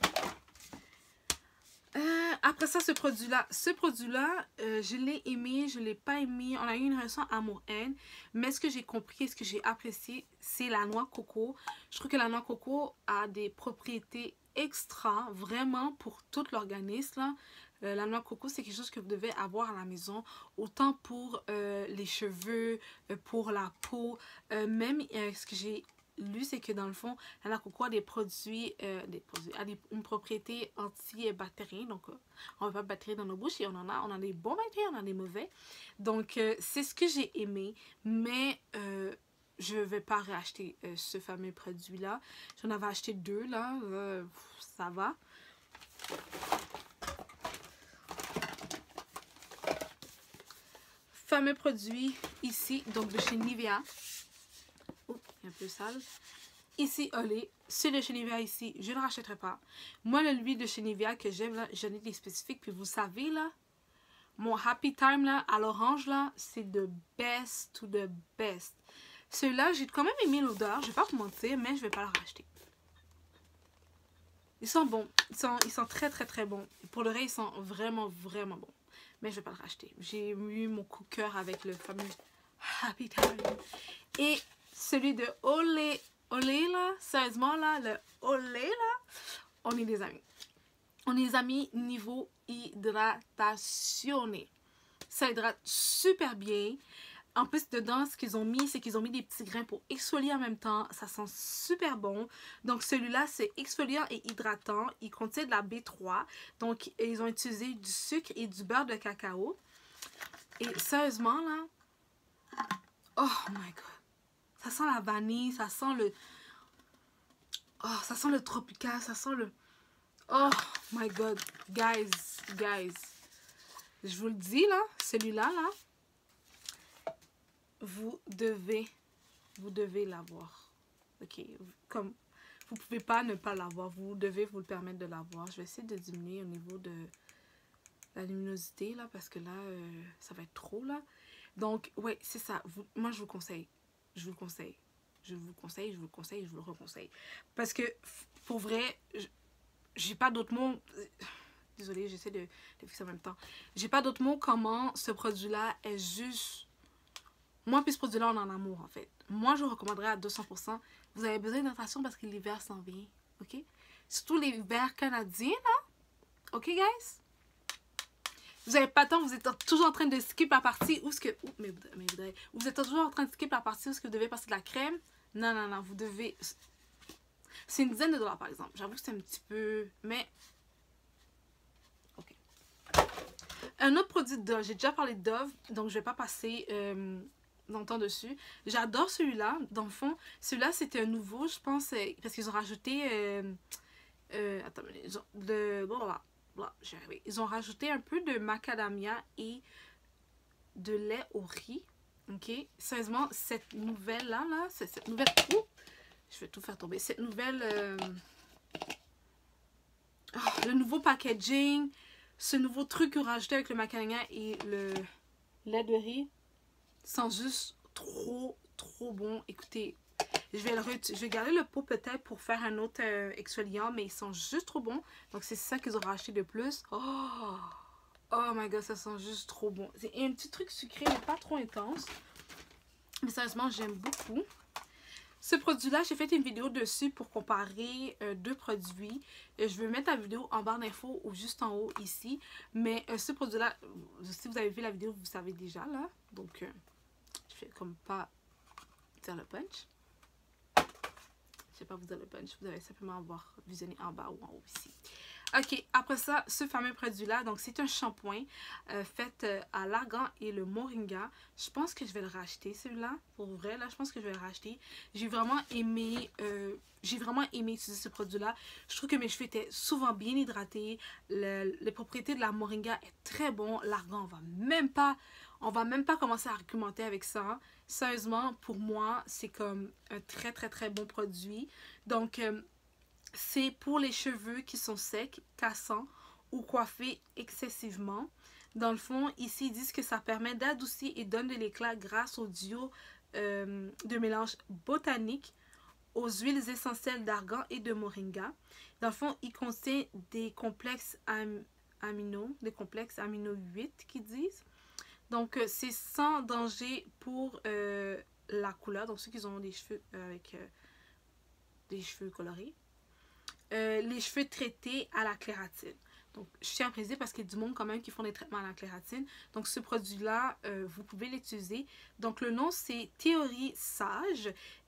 Euh, après ça, ce produit-là, ce produit-là, euh, je l'ai aimé, je ne l'ai pas aimé. On a eu une relation amour-haine. Mais ce que j'ai compris, ce que j'ai apprécié, c'est la noix coco. Je trouve que la noix coco a des propriétés extra, vraiment pour tout l'organisme. Euh, la noix coco, c'est quelque chose que vous devez avoir à la maison, autant pour euh, les cheveux, euh, pour la peau, euh, même euh, ce que j'ai lu, c'est que dans le fond, la noix de coco a des produits, euh, des produits, a des, une propriété antibactérienne. Donc, euh, on ne veut pas de bactéries dans nos bouches et on en a. On a des bons bactéries, on a des mauvais. Donc, euh, c'est ce que j'ai aimé. Mais euh, je ne vais pas racheter euh, ce fameux produit-là. J'en avais acheté deux, là. Euh, ça va. Fameux produit ici, donc de chez Nivea. Oh, il est un peu sale. Ici, Olé. C'est de chez Nivea ici, je ne rachèterai pas. Moi, l'huile de chez Nivea que j'aime, là, j'en ai des spécifiques. Puis vous savez, là, mon Happy Time, là, à l'orange, là, c'est the best to the best. Celui-là, j'ai quand même aimé l'odeur. Je ne vais pas vous mentir, mais je ne vais pas le racheter. Ils sont bons. Ils sont, ils sont très, très, très bons. Pour le reste, ils sont vraiment, vraiment bons. Mais je ne vais pas le racheter. J'ai eu mon coup de cœur avec le fameux Happy Time. Et celui de Olé, Olé là, sérieusement là, le Olé là, on est des amis. On est des amis niveau hydratation. Ça hydrate super bien. En plus, dedans, ce qu'ils ont mis, c'est qu'ils ont mis des petits grains pour exfolier en même temps. Ça sent super bon. Donc, celui-là, c'est exfoliant et hydratant. Il contient de la B trois. Donc, ils ont utilisé du sucre et du beurre de cacao. Et sérieusement, là, oh my god. Ça sent la vanille, ça sent le... Oh, ça sent le tropical, ça sent le... Oh my god. Guys, guys. Je vous le dis, là, celui-là, là, vous devez, vous devez l'avoir. Ok, comme vous pouvez pas ne pas l'avoir, vous devez vous le permettre de l'avoir. Je vais essayer de diminuer au niveau de la luminosité là, parce que là, euh, ça va être trop là. Donc, ouais, c'est ça. Vous, moi, je vous conseille, je vous le conseille, je vous conseille, je vous le conseille, je vous le reconseille. Parce que pour vrai, j'ai pas d'autres mots. Désolée, j'essaie de, de fixer en même temps. J'ai pas d'autres mots comment ce produit-là est juste. Moi, puis ce produit-là, on est en amour, en fait. Moi, je vous recommanderais à deux cents pour cent. Vous avez besoin d'hydratation parce que l'hiver s'en vient, ok? Surtout l'hiver canadien, là. Ok, guys? Vous n'avez pas le temps, vous êtes toujours en train de skip la partie où ce que... Oh, mais, mais vous, devez, vous êtes toujours en train de skip la partie où ce que vous devez passer de la crème. Non, non, non, vous devez... C'est une dizaine de dollars, par exemple. J'avoue que c'est un petit peu... Mais... Ok. Un autre produit de Dove. J'ai déjà parlé de Dove, donc je ne vais pas passer... Euh, longtemps dessus. J'adore celui-là. Dans le fond, celui-là, c'était un nouveau, je pense, euh, parce qu'ils ont rajouté... Euh, euh, attends, ils ont, de, voilà, voilà, ils ont rajouté un peu de macadamia et de lait au riz. Ok? Sérieusement, cette nouvelle-là, là, cette nouvelle... Oh, je vais tout faire tomber. Cette nouvelle... Euh, oh, le nouveau packaging, ce nouveau truc qu'ils ont rajouté avec le macadamia et le lait de riz, sent juste trop, trop bon. Écoutez, je vais, le je vais garder le pot peut-être pour faire un autre euh, exfoliant, mais ils sont juste trop bons. Donc, c'est ça qu'ils ont racheté de plus. Oh, oh my god, ça sent juste trop bon. C'est un petit truc sucré, mais pas trop intense. Mais sérieusement, j'aime beaucoup. Ce produit-là, j'ai fait une vidéo dessus pour comparer euh, deux produits. Euh, je vais mettre la vidéo en barre d'infos ou juste en haut ici. Mais euh, ce produit-là, si vous avez vu la vidéo, vous savez déjà là. Donc, euh, je fais comme pas dire le punch. Je vais pas vous dire le punch. Vous allez simplement avoir visionné en bas ou en haut ici. Ok, après ça, ce fameux produit-là, donc c'est un shampoing euh, fait euh, à l'argan et le moringa. Je pense que je vais le racheter, celui-là. Pour vrai, là, je pense que je vais le racheter. J'ai vraiment aimé, euh, j'ai vraiment aimé utiliser ce produit-là. Je trouve que mes cheveux étaient souvent bien hydratés. Le, les propriétés de la moringa est très bon. L'argan, on va même pas, on va même pas commencer à argumenter avec ça. Sérieusement, pour moi, c'est comme un très, très, très bon produit. Donc, euh, c'est pour les cheveux qui sont secs, cassants ou coiffés excessivement. Dans le fond, ici, ils disent que ça permet d'adoucir et donne de l'éclat grâce au duo euh, de mélange botanique aux huiles essentielles d'argan et de moringa. Dans le fond, il contient des complexes am amino, des complexes amino huit qu'ils disent. Donc, euh, c'est sans danger pour euh, la couleur. Donc, ceux qui ont des cheveux euh, avec euh, des cheveux colorés. Euh, les cheveux traités à la kératine. Donc, je tiens à préciser parce qu'il y a du monde quand même qui font des traitements à la kératine. Donc, ce produit-là, euh, vous pouvez l'utiliser. Donc, le nom, c'est Théorie Sage.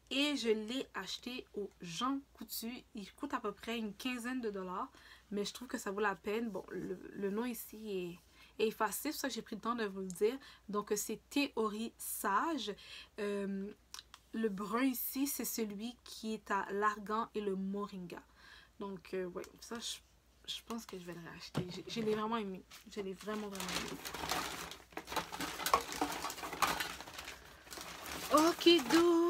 Et je l'ai acheté au Jean Coutu. Il coûte à peu près une quinzaine de dollars. Mais je trouve que ça vaut la peine. Bon, le, le nom ici est, est effacé. C'est pour ça que j'ai pris le temps de vous le dire. Donc, c'est Théorie Sage. Euh, le brun ici, c'est celui qui est à l'argan et le moringa. Donc, euh, ouais, ça, je, je pense que je vais le racheter. Je, je l'ai vraiment aimé. Je l'ai vraiment, vraiment aimé. Ok, do.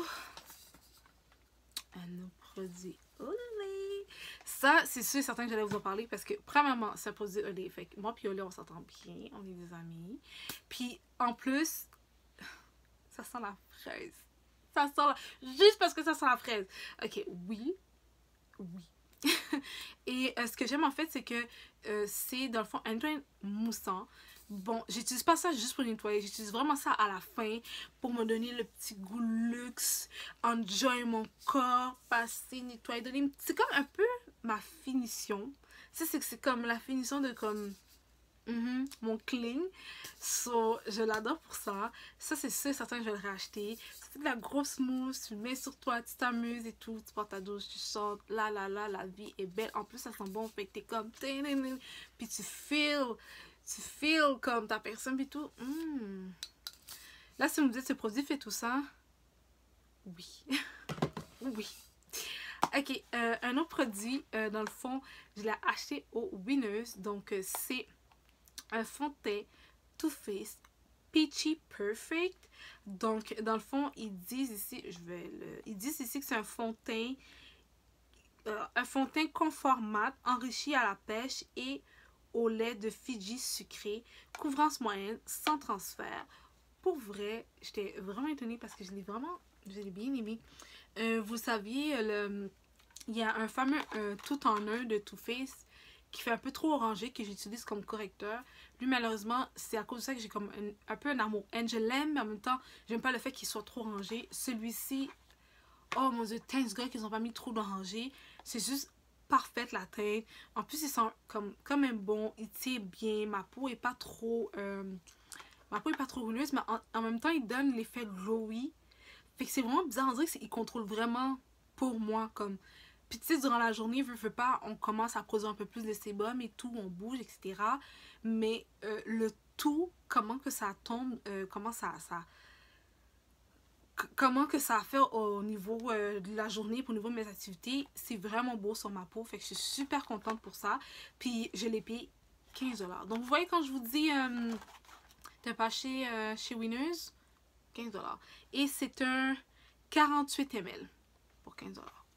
Un autre produit. Olé. Ça, c'est sûr et certain que j'allais vous en parler parce que, premièrement, c'est un produit Olé. Fait que moi puis Olé, on s'entend bien. On est des amis. Puis, en plus, ça sent la fraise. Ça sent la... Juste parce que ça sent la fraise. Ok, oui. Oui. Et euh, ce que j'aime en fait, c'est que euh, c'est dans le fond un nettoyant moussant. Bon, j'utilise pas ça juste pour nettoyer, j'utilise vraiment ça à la fin pour me donner le petit goût luxe, enjoy mon corps, passer, nettoyer, donner. C'est comme un peu ma finition. Ça, c'est que c'est comme la finition de comme mm-hmm, mon clean. So, je l'adore pour ça. Ça, c'est sûr, certain que je vais le racheter. C'est de la grosse mousse, tu le mets sur toi, tu t'amuses et tout, tu portes ta douche, tu sors, là, là, là, la vie est belle. En plus, ça sent bon, fait que t'es comme, puis tu feel. Tu feels comme ta personne et tout. Mmh. Là, si vous me dites ce produit fait tout ça, oui. Oui. Ok, euh, un autre produit, euh, dans le fond, je l'ai acheté au Winners. Donc, euh, c'est un fond de teint Too Faced Peachy Perfect. Donc, dans le fond, ils disent ici, je vais le... Ils disent ici que c'est un fond de teint, euh, un fond de teint confort mat, enrichi à la pêche et au lait de Fidji sucré, couvrance moyenne, sans transfert. Pour vrai, j'étais vraiment étonnée parce que je l'ai vraiment, je l'ai bien aimé. Euh, vous saviez, le, il y a un fameux euh, tout en un de Too Faced qui fait un peu trop orangé, que j'utilise comme correcteur. Lui, malheureusement, c'est à cause de ça que j'ai comme un, un peu un amour. And je l'aime, mais en même temps, j'aime pas le fait qu'il soit trop orangé. Celui-ci, oh mon dieu, thanks God qu'ils ont pas mis trop d'orangé. C'est juste parfaite la teinte. En plus, il sent comme, comme un bon, il tire bien. Ma peau est pas trop euh, ma peau est pas trop rouleuse, mais en, en même temps, il donne l'effet glowy. Fait que c'est vraiment bizarre. On dirait qu'il contrôle vraiment pour moi. Comme... Puis tu sais, durant la journée, veux, veux pas, on commence à produire un peu plus de sébum et tout, on bouge, et cetera. Mais euh, le tout, comment que ça tombe, euh, comment ça... ça comment que ça a fait au niveau euh, de la journée, au niveau de mes activités, c'est vraiment beau sur ma peau. Fait que je suis super contente pour ça. Puis je l'ai payé quinze dollars. Donc vous voyez quand je vous dis, euh, t'es pas chez, euh, chez Winners, quinze dollars. Et c'est un quarante-huit millilitres pour quinze dollars.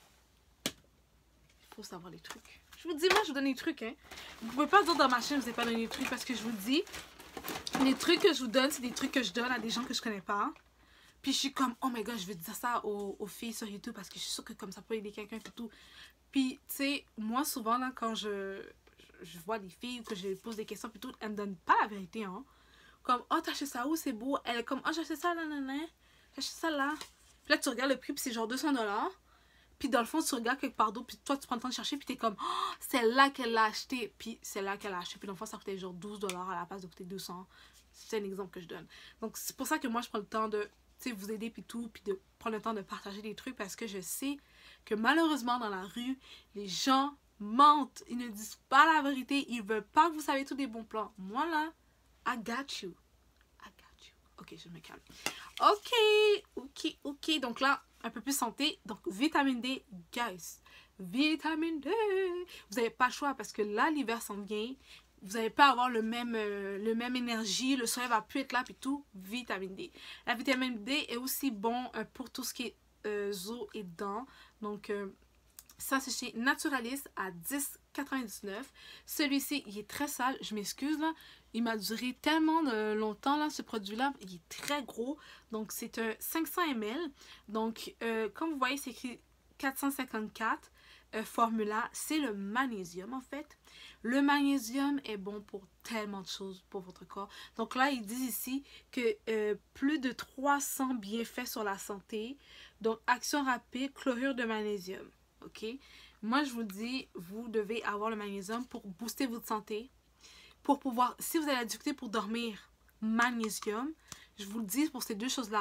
Il faut savoir les trucs. Je vous dis, moi je vous donne les trucs. Hein. Vous pouvez pas dire dans ma chaîne, je vous ai pas donné les trucs parce que je vous dis, les trucs que je vous donne, c'est des trucs que je donne à des gens que je connais pas. Puis je suis comme, oh my god, je vais dire ça aux, aux filles sur YouTube parce que je suis sûre que comme ça peut aider quelqu'un et tout. Puis, tu sais, moi souvent, là, quand je, je vois des filles ou que je pose des questions et tout, elles me donnent pas la vérité, hein. Comme, oh, t'as acheté ça où, c'est beau. Elle est comme, oh, j'ai acheté ça là, là, là. J'ai acheté ça là. Puis là, tu regardes le prix, puis c'est genre deux cents dollars. Puis dans le fond, tu regardes quelque part d'autre, puis toi, tu prends le temps de chercher, puis t'es comme, oh, c'est là qu'elle l'a acheté. Puis c'est là qu'elle l'a acheté. Puis dans le fond, ça coûtait genre douze dollars à la place de coûter deux cents. C'est un exemple que je donne. Donc, c'est pour ça que moi, je prends le temps de vous aider puis tout, puis de prendre le temps de partager des trucs parce que je sais que malheureusement dans la rue, les gens mentent, ils ne disent pas la vérité, ils veulent pas que vous sachiez tous des bons plans. Moi là, I got you. I got you. Ok, je me calme. Ok, ok, ok. Donc là, un peu plus santé. Donc, vitamine D, guys. Vitamine D. Vous n'avez pas le choix parce que là, l'hiver s'en vient. Vous n'allez pas avoir le même, euh, le même énergie, le soleil va plus être là, puis tout, vitamine D. La vitamine D est aussi bon euh, pour tout ce qui est euh, os et dents. Donc, euh, ça, c'est chez Naturalis à dix quatre-vingt-dix-neuf. Celui-ci, il est très sale, je m'excuse, là. Il m'a duré tellement de longtemps, là, ce produit-là. Il est très gros. Donc, c'est un cinq cents millilitres. Donc, euh, comme vous voyez, c'est écrit quatre cent cinquante-quatre. Euh, formula, c'est le magnésium en fait. Le magnésium est bon pour tellement de choses pour votre corps. Donc là, ils disent ici que euh, plus de trois cents bienfaits sur la santé. Donc, action rapide, chlorure de magnésium. Ok? Moi, je vous dis, vous devez avoir le magnésium pour booster votre santé. Pour pouvoir, si vous avez la difficulté pour dormir, magnésium, je vous le dis pour ces deux choses-là.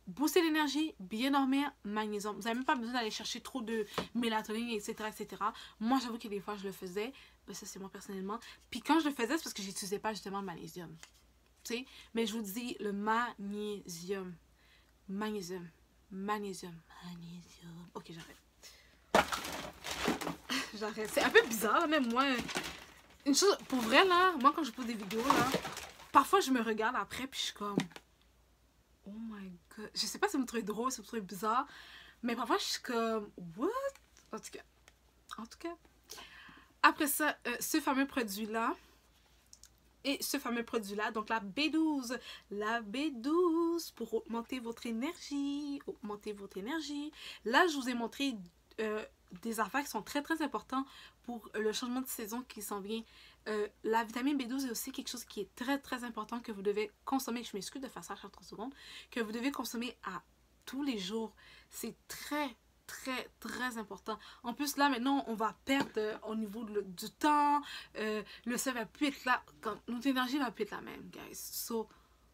booster l'énergie, bien dormir, magnésium. Vous n'avez même pas besoin d'aller chercher trop de mélatonine, et cetera, et cetera. Moi, j'avoue que des fois, je le faisais. Ben, ça, c'est moi personnellement. Puis quand je le faisais, c'est parce que j'utilisais pas justement le magnésium. Tu sais? Mais je vous dis, le magnésium. Magnésium. Magnésium. Magnésium. Ok, j'arrête. J'arrête. C'est un peu bizarre, là, même moi. Une chose, pour vrai, là, moi, quand je pose des vidéos, là, parfois, je me regarde après, puis je suis comme... Oh my god. Je sais pas si vous me trouvez drôle, si vous me trouvez bizarre, mais parfois, je suis comme... What? En tout cas. En tout cas. Après ça, euh, ce fameux produit-là, et ce fameux produit-là, donc la B douze, la B douze pour augmenter votre énergie, augmenter votre énergie. Là, je vous ai montré euh, des affaires qui sont très très importantes pour le changement de saison qui s'en vient. Euh, la vitamine B douze est aussi quelque chose qui est très très important que vous devez consommer, je m'excuse de faire ça à chaque trente secondes, que vous devez consommer à tous les jours. C'est très très très important. En plus là maintenant on va perdre euh, au niveau de, du temps, euh, le cerveau va plus être là, quand notre énergie va plus être la même, guys. So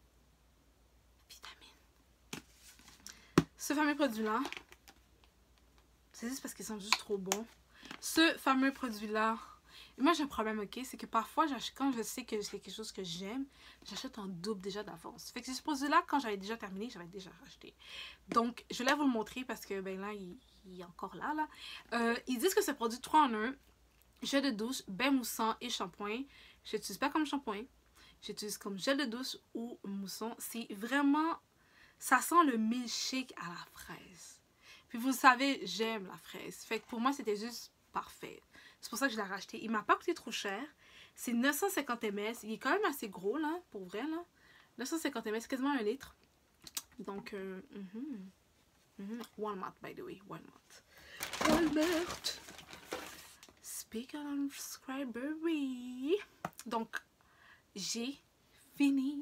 vitamine. Ce fameux produit là, c'est juste parce qu'ils sont juste trop bons. Ce fameux produit là, moi j'ai un problème, ok, c'est que parfois quand je sais que c'est quelque chose que j'aime, j'achète en double déjà d'avance. Fait que ce produit là, quand j'avais déjà terminé, j'avais déjà racheté. Donc je voulais vous le montrer parce que ben là il il est encore là, là. Euh, ils disent que c'est produit trois en un, gel de douche, bain moussant et shampoing. Je n'utilise pas comme shampoing, j'utilise comme gel de douche ou mousson. C'est vraiment, ça sent le milkshake à la fraise. Puis vous savez, j'aime la fraise. Fait que pour moi, c'était juste parfait. C'est pour ça que je l'ai racheté. Il m'a pas coûté trop cher. C'est neuf cent cinquante millilitres. Il est quand même assez gros, là, pour vrai, là. neuf cent cinquante millilitres, c'est quasiment un litre. Donc, euh, mm-hmm. Mm-hmm. Walmart, by the way, Walmart. Walmart. Speak on Scribery. Donc, j'ai fini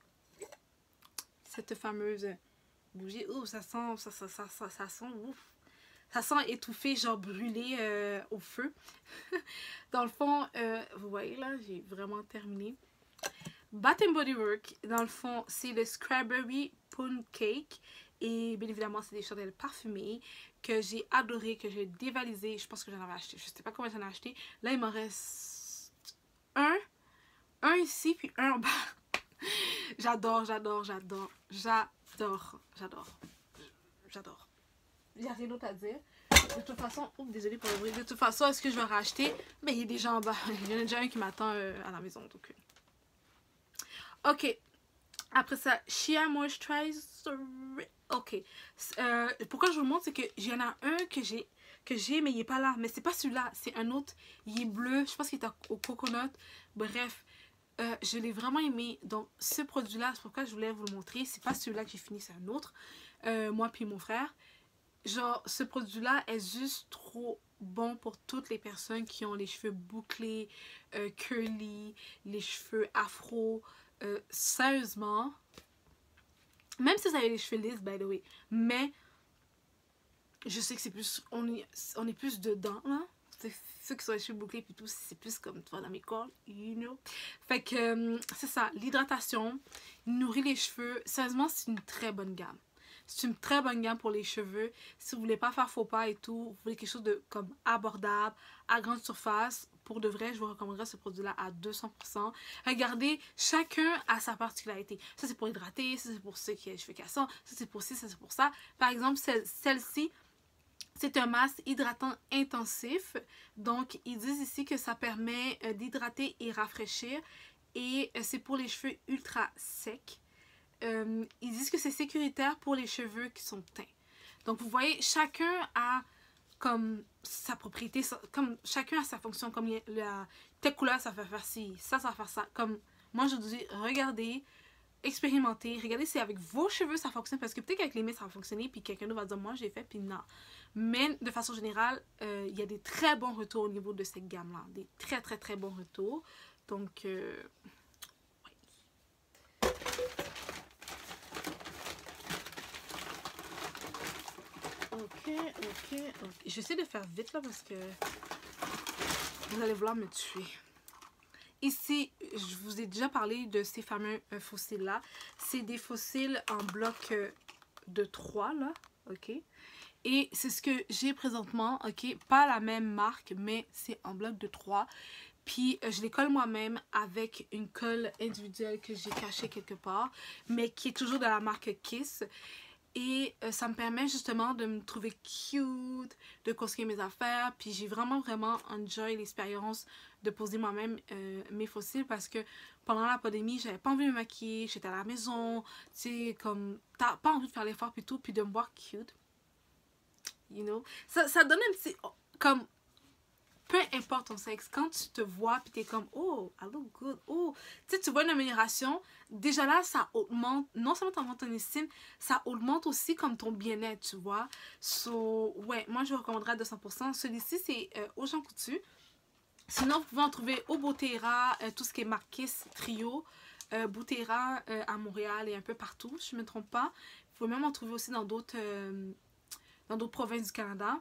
cette fameuse bougie. Ouh, ça sent, ça, ça, ça, ça, ça sent, ouf. Ça sent étouffé, genre brûlé euh, au feu. Dans le fond, euh, vous voyez là, j'ai vraiment terminé. Bath and Body Works, dans le fond, c'est le Scribery Pound Cake. Et bien évidemment, c'est des chandelles parfumées que j'ai adoré, que j'ai dévalisé. Je pense que j'en avais acheté. Je ne sais pas combien j'en ai acheté. Là, il m'en reste un. Un ici, puis un en bas. J'adore, j'adore, j'adore. J'adore, j'adore. J'adore. Il n'y a rien d'autre à dire. De toute façon, oh, désolée pour le bruit. De toute façon, est-ce que je vais racheter? Mais il est déjà en bas. Il y en a déjà un qui m'attend euh, à la maison. Donc. Ok. Après ça, Shea Moisturizer. Ok. Euh, pourquoi je vous le montre, c'est que j'en ai un que j'ai, que j'ai, mais il n'est pas là. Mais c'est pas celui-là, c'est un autre. Il est bleu. Je pense qu'il est au coconut. Bref, euh, je l'ai vraiment aimé. Donc, ce produit-là, c'est pourquoi je voulais vous le montrer. C'est pas celui-là que j'ai fini, c'est un autre. Euh, moi puis mon frère. Genre, ce produit-là est juste trop bon pour toutes les personnes qui ont les cheveux bouclés, euh, curly, les cheveux afro. Euh, sérieusement, même si vous avez les cheveux lisses, by the way, mais je sais que c'est plus, on est, on est plus dedans, là. Ceux qui sont les cheveux bouclés puis tout, c'est plus comme toi dans mes corps, you know. Fait que euh, c'est ça, l'hydratation, nourrit les cheveux. Sérieusement, c'est une très bonne gamme. C'est une très bonne gamme pour les cheveux. Si vous voulez pas faire faux pas et tout, vous voulez quelque chose de comme abordable, à grande surface, pour de vrai, je vous recommanderais ce produit-là à deux cents pour cent. Regardez, chacun a sa particularité. Ça, c'est pour hydrater, ça, c'est pour ceux qui ont les cheveux cassants, ça, c'est pour ci, ça, c'est pour ça. Par exemple, celle-ci, c'est un masque hydratant intensif. Donc, ils disent ici que ça permet d'hydrater et rafraîchir. Et c'est pour les cheveux ultra secs. Euh, ils disent que c'est sécuritaire pour les cheveux qui sont teints. Donc, vous voyez, chacun a comme sa propriété, comme chacun a sa fonction, comme il y a la telle couleur, ça va faire ci, ça, ça va faire ça. Comme moi, je vous dis, regardez, expérimentez, regardez si avec vos cheveux ça fonctionne, parce que peut-être qu'avec les miens ça va fonctionner, puis quelqu'un d'autre va dire, moi j'ai fait, puis non. Mais de façon générale, euh, il y a des très bons retours au niveau de cette gamme-là, des très très très bons retours. Donc, euh, oui. Ok, ok, ok. J'essaie de faire vite là parce que vous allez vouloir me tuer. Ici, je vous ai déjà parlé de ces fameux euh, fossiles là. C'est des fossiles en bloc euh, de trois, là, ok? Et c'est ce que j'ai présentement, ok? Pas la même marque, mais c'est en bloc de trois. Puis euh, je les colle moi-même avec une colle individuelle que j'ai cachée quelque part, mais qui est toujours de la marque Kiss. Et euh, ça me permet justement de me trouver cute, de construire mes affaires. Puis j'ai vraiment, vraiment enjoy l'expérience de poser moi-même euh, mes fossiles parce que pendant la pandémie, j'avais pas envie de me maquiller, j'étais à la maison, tu sais, comme, t'as pas envie de faire l'effort puis tout, puis de me voir cute, you know. Ça, ça donne un petit, comme, peu importe ton sexe, quand tu te vois puis t'es comme oh, I look good, oh, tu sais, tu vois une amélioration, déjà là, ça augmente, non seulement t'augmente ton estime, ça augmente aussi comme ton bien-être, tu vois. So, ouais, moi je recommanderais à deux cents pour cent. Celui-ci, c'est euh, au Jean Coutu. Sinon, vous pouvez en trouver au Botera, euh, tout ce qui est Marquis Trio, euh, Botera euh, à Montréal et un peu partout, si je ne me trompe pas. Vous pouvez même en trouver aussi dans d'autres euh, dans d'autres provinces du Canada.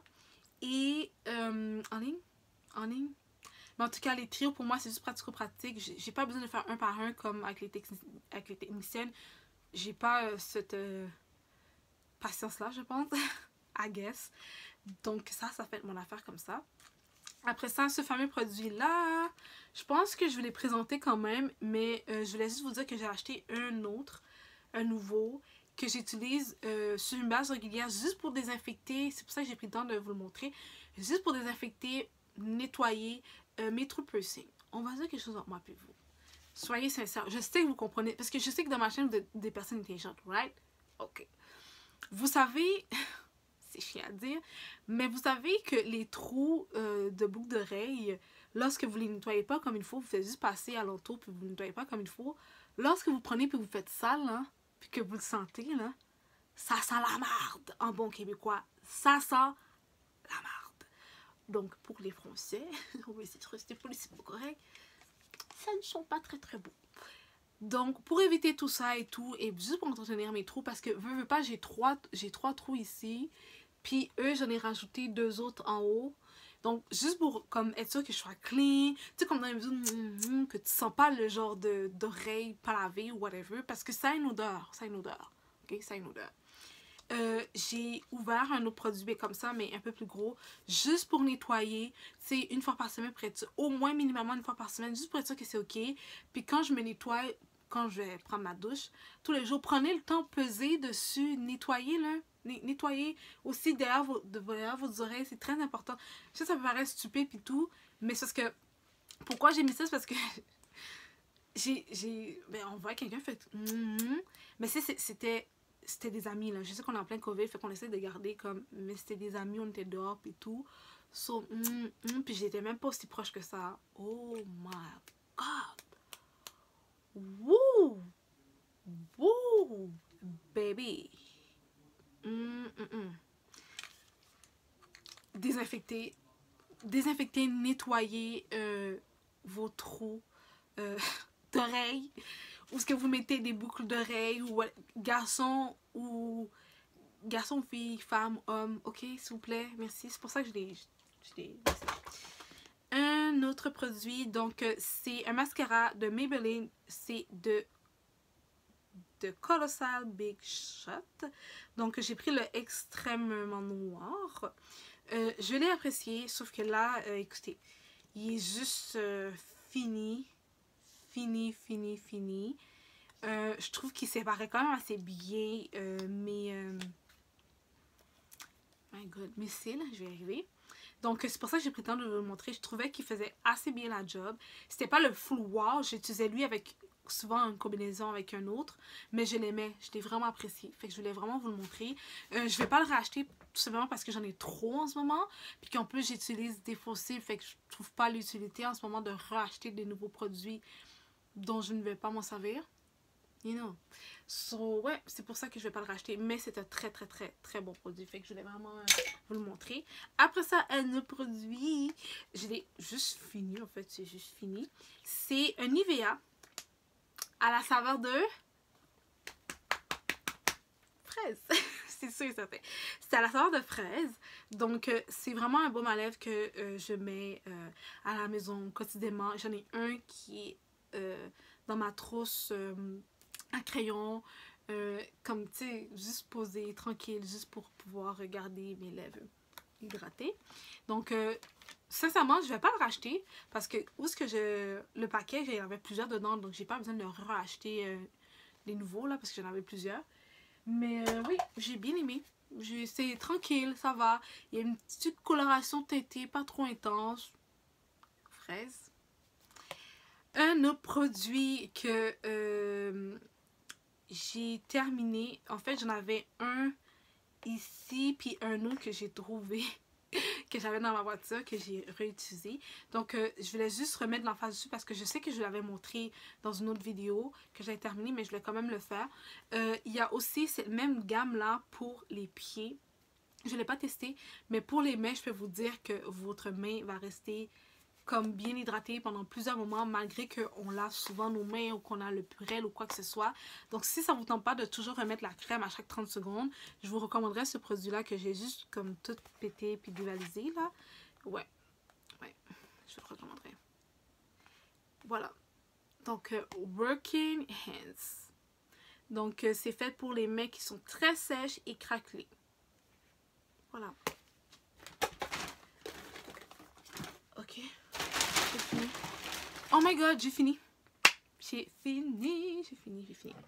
Et euh, en ligne en ligne. Mais en tout cas, les trios, pour moi, c'est juste pratico-pratique. J'ai pas besoin de faire un par un comme avec les, avec les techniciennes. J'ai pas euh, cette euh, patience-là, je pense. I guess. Donc ça, ça fait mon affaire comme ça. Après ça, ce fameux produit-là, je pense que je vais les présenter quand même. Mais euh, je voulais juste vous dire que j'ai acheté un autre, un nouveau, que j'utilise euh, sur une base régulière juste pour désinfecter. C'est pour ça que j'ai pris le temps de vous le montrer. Juste pour désinfecter, nettoyer euh, mes trous piercing. On va dire quelque chose entre moi et vous. Soyez sincères. Je sais que vous comprenez. Parce que je sais que dans ma chaîne, vous êtes des personnes intelligentes, right? Ok. Vous savez, c'est chiant à dire, mais vous savez que les trous euh, de boucle d'oreille, lorsque vous les nettoyez pas comme il faut, vous faites juste passer à l'entour puis vous ne nettoyez pas comme il faut. Lorsque vous prenez puis vous faites ça, là, puis que vous le sentez, là, ça sent la marde en bon québécois. Ça sent la marde. Donc, pour les Français, on va essayer de rester politiquement correct, ça ne sont pas très très beaux. Donc, pour éviter tout ça et tout, et juste pour entretenir mes trous, parce que, veux, veux pas, j'ai trois, j'ai trois trous ici, puis eux, j'en ai rajouté deux autres en haut. Donc, juste pour comme être sûr que je sois clean, tu sais, comme dans les vidéos, mm, mm, que tu sens pas le genre d'oreille pas lavée ou whatever, parce que ça a une odeur, ça a une odeur, ok, ça a une odeur. Euh, j'ai ouvert un autre produit comme ça, mais un peu plus gros, juste pour nettoyer, c'est une fois par semaine, pour être au moins minimalement une fois par semaine, juste pour être sûr que c'est ok. Puis quand je me nettoie, quand je vais prendre ma douche, tous les jours, prenez le temps de peser dessus, nettoyer là, nettoyer aussi derrière vos, derrière vos oreilles, c'est très important. Je sais que ça peut paraître stupide et tout, mais c'est parce que, pourquoi j'ai mis ça, c'est parce que j'ai, j'ai, ben on voit quelqu'un fait, mm -hmm. Mais c'était c'était des amis, là. Je sais qu'on est en plein COVID, fait qu'on essaie de garder comme... Mais c'était des amis, on était dehors, et tout. So, mm, mm, puis j'étais même pas aussi proche que ça. Oh my God! Woo! Woo! Baby! Mm, mm, mm. Désinfecter. Désinfecter, nettoyer euh, vos trous euh, d'oreilles. Ou est-ce que vous mettez des boucles d'oreilles, ou garçon, ou garçon, fille, femme, homme, ok, s'il vous plaît, merci. C'est pour ça que je l'ai... Un autre produit, donc c'est un mascara de Maybelline, c'est de, de Colossal Big Shot. Donc j'ai pris le extrêmement noir. Euh, je l'ai apprécié, sauf que là, euh, écoutez, il est juste euh, fini. Fini, fini, fini. Euh, je trouve qu'il séparait quand même assez bien euh, mes... Euh... My God, mes cils, je vais y arriver. Donc, c'est pour ça que j'ai pris le temps de vous le montrer. Je trouvais qu'il faisait assez bien la job. C'était pas le full wow. J'utilisais lui avec souvent une combinaison avec un autre. Mais je l'aimais. Je l'ai vraiment apprécié. Fait que je voulais vraiment vous le montrer. Euh, je vais pas le racheter tout simplement parce que j'en ai trop en ce moment. Puis qu'en plus, j'utilise des fossiles. Fait que je trouve pas l'utilité en ce moment de racheter des nouveaux produits dont je ne vais pas m'en servir. You know. So, ouais, c'est pour ça que je vais pas le racheter. Mais c'est un très, très, très, très bon produit. Fait que je voulais vraiment euh, vous le montrer. Après ça, un autre produit. Je l'ai juste fini, en fait. C'est juste fini. C'est un Nivea à la saveur de fraise. C'est sûr et certain. C'est à la saveur de fraise. Donc, euh, c'est vraiment un baume à lèvres que euh, je mets euh, à la maison quotidiennement. J'en ai un qui est euh, dans ma trousse... Euh, à crayon, Euh, comme, tu sais, juste posé, tranquille, juste pour pouvoir regarder mes lèvres hydratées. Donc, euh, sincèrement, je vais pas le racheter parce que où est-ce que je... Le paquet, il y en avait plusieurs dedans, donc j'ai pas besoin de racheter euh, les nouveaux, là, parce que j'en avais plusieurs. Mais euh, oui, j'ai bien aimé. C'est tranquille, ça va. Il y a une petite coloration teintée, pas trop intense. Fraise. Un autre produit que euh, j'ai terminé. En fait, j'en avais un ici, puis un autre que j'ai trouvé, que j'avais dans ma voiture, que j'ai réutilisé. Donc, euh, je voulais juste remettre l'emphase dessus parce que je sais que je l'avais montré dans une autre vidéo que j'avais terminée, mais je voulais quand même le faire. Euh, il y a aussi cette même gamme-là pour les pieds. Je ne l'ai pas testé, mais pour les mains, je peux vous dire que votre main va rester comme bien hydratée pendant plusieurs moments, malgré qu'on lave souvent nos mains ou qu'on a le purel ou quoi que ce soit. Donc, si ça ne vous tente pas de toujours remettre la crème à chaque trente secondes, je vous recommanderais ce produit-là que j'ai juste comme tout pété puis dévalisé, là. Ouais, ouais, je vous le recommanderais. Voilà. Donc, euh, Working Hands. Donc, euh, c'est fait pour les mains qui sont très sèches et craquelées. Voilà. Ok. J'ai fini. Oh my god, j'ai fini. J'ai fini, j'ai fini, j'ai fini.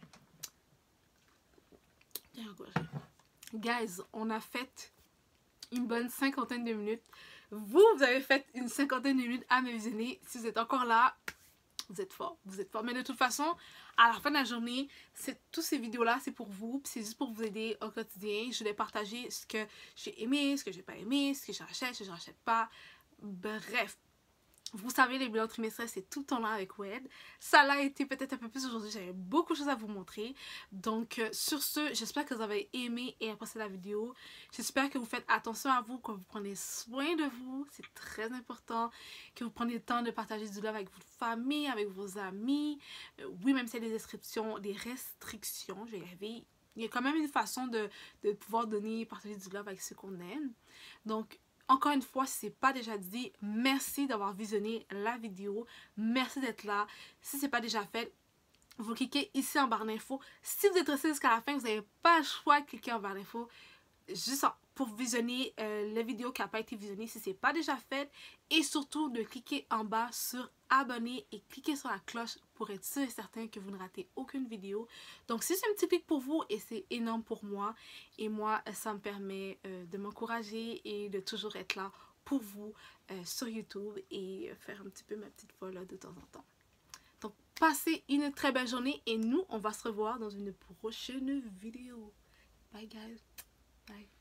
Guys, on a fait une bonne cinquantaine de minutes. Vous, vous avez fait une cinquantaine de minutes à me visionner. Si vous êtes encore là, vous êtes fort, vous êtes fort. Mais de toute façon, à la fin de la journée, toutes ces vidéos-là, c'est pour vous. C'est juste pour vous aider au quotidien. Je vais partager ce que j'ai aimé, ce que j'ai pas aimé, ce que j'achète, ce que je n'achète pas. Bref. Vous savez, les bilans trimestriels, c'est tout le temps là avec Wed. Ça l'a été peut-être un peu plus aujourd'hui. J'avais beaucoup de choses à vous montrer. Donc, euh, sur ce, j'espère que vous avez aimé et apprécié la vidéo. J'espère que vous faites attention à vous, que vous prenez soin de vous. C'est très important. Que vous preniez le temps de partager du love avec votre famille, avec vos amis. Euh, oui, même s'il y a des restrictions, des restrictions, je vais y arriver. Il y a quand même une façon de, de pouvoir donner, partager du love avec ceux qu'on aime. Donc, encore une fois, si ce n'est pas déjà dit, merci d'avoir visionné la vidéo. Merci d'être là. Si ce n'est pas déjà fait, vous cliquez ici en barre d'infos. Si vous êtes resté jusqu'à la fin, vous n'avez pas le choix de cliquer en barre d'infos. Juste pour visionner euh, la vidéo qui n'a pas été visionnée si ce n'est pas déjà fait. Et surtout de cliquer en bas sur abonner et cliquer sur la cloche pour être sûr et certain que vous ne ratez aucune vidéo. Donc si c'est un petit clic pour vous et c'est énorme pour moi. Et moi, ça me permet euh, de m'encourager et de toujours être là pour vous euh, sur YouTube et faire un petit peu ma petite folle de temps en temps. Donc passez une très belle journée et nous, on va se revoir dans une prochaine vidéo. Bye guys. Bye.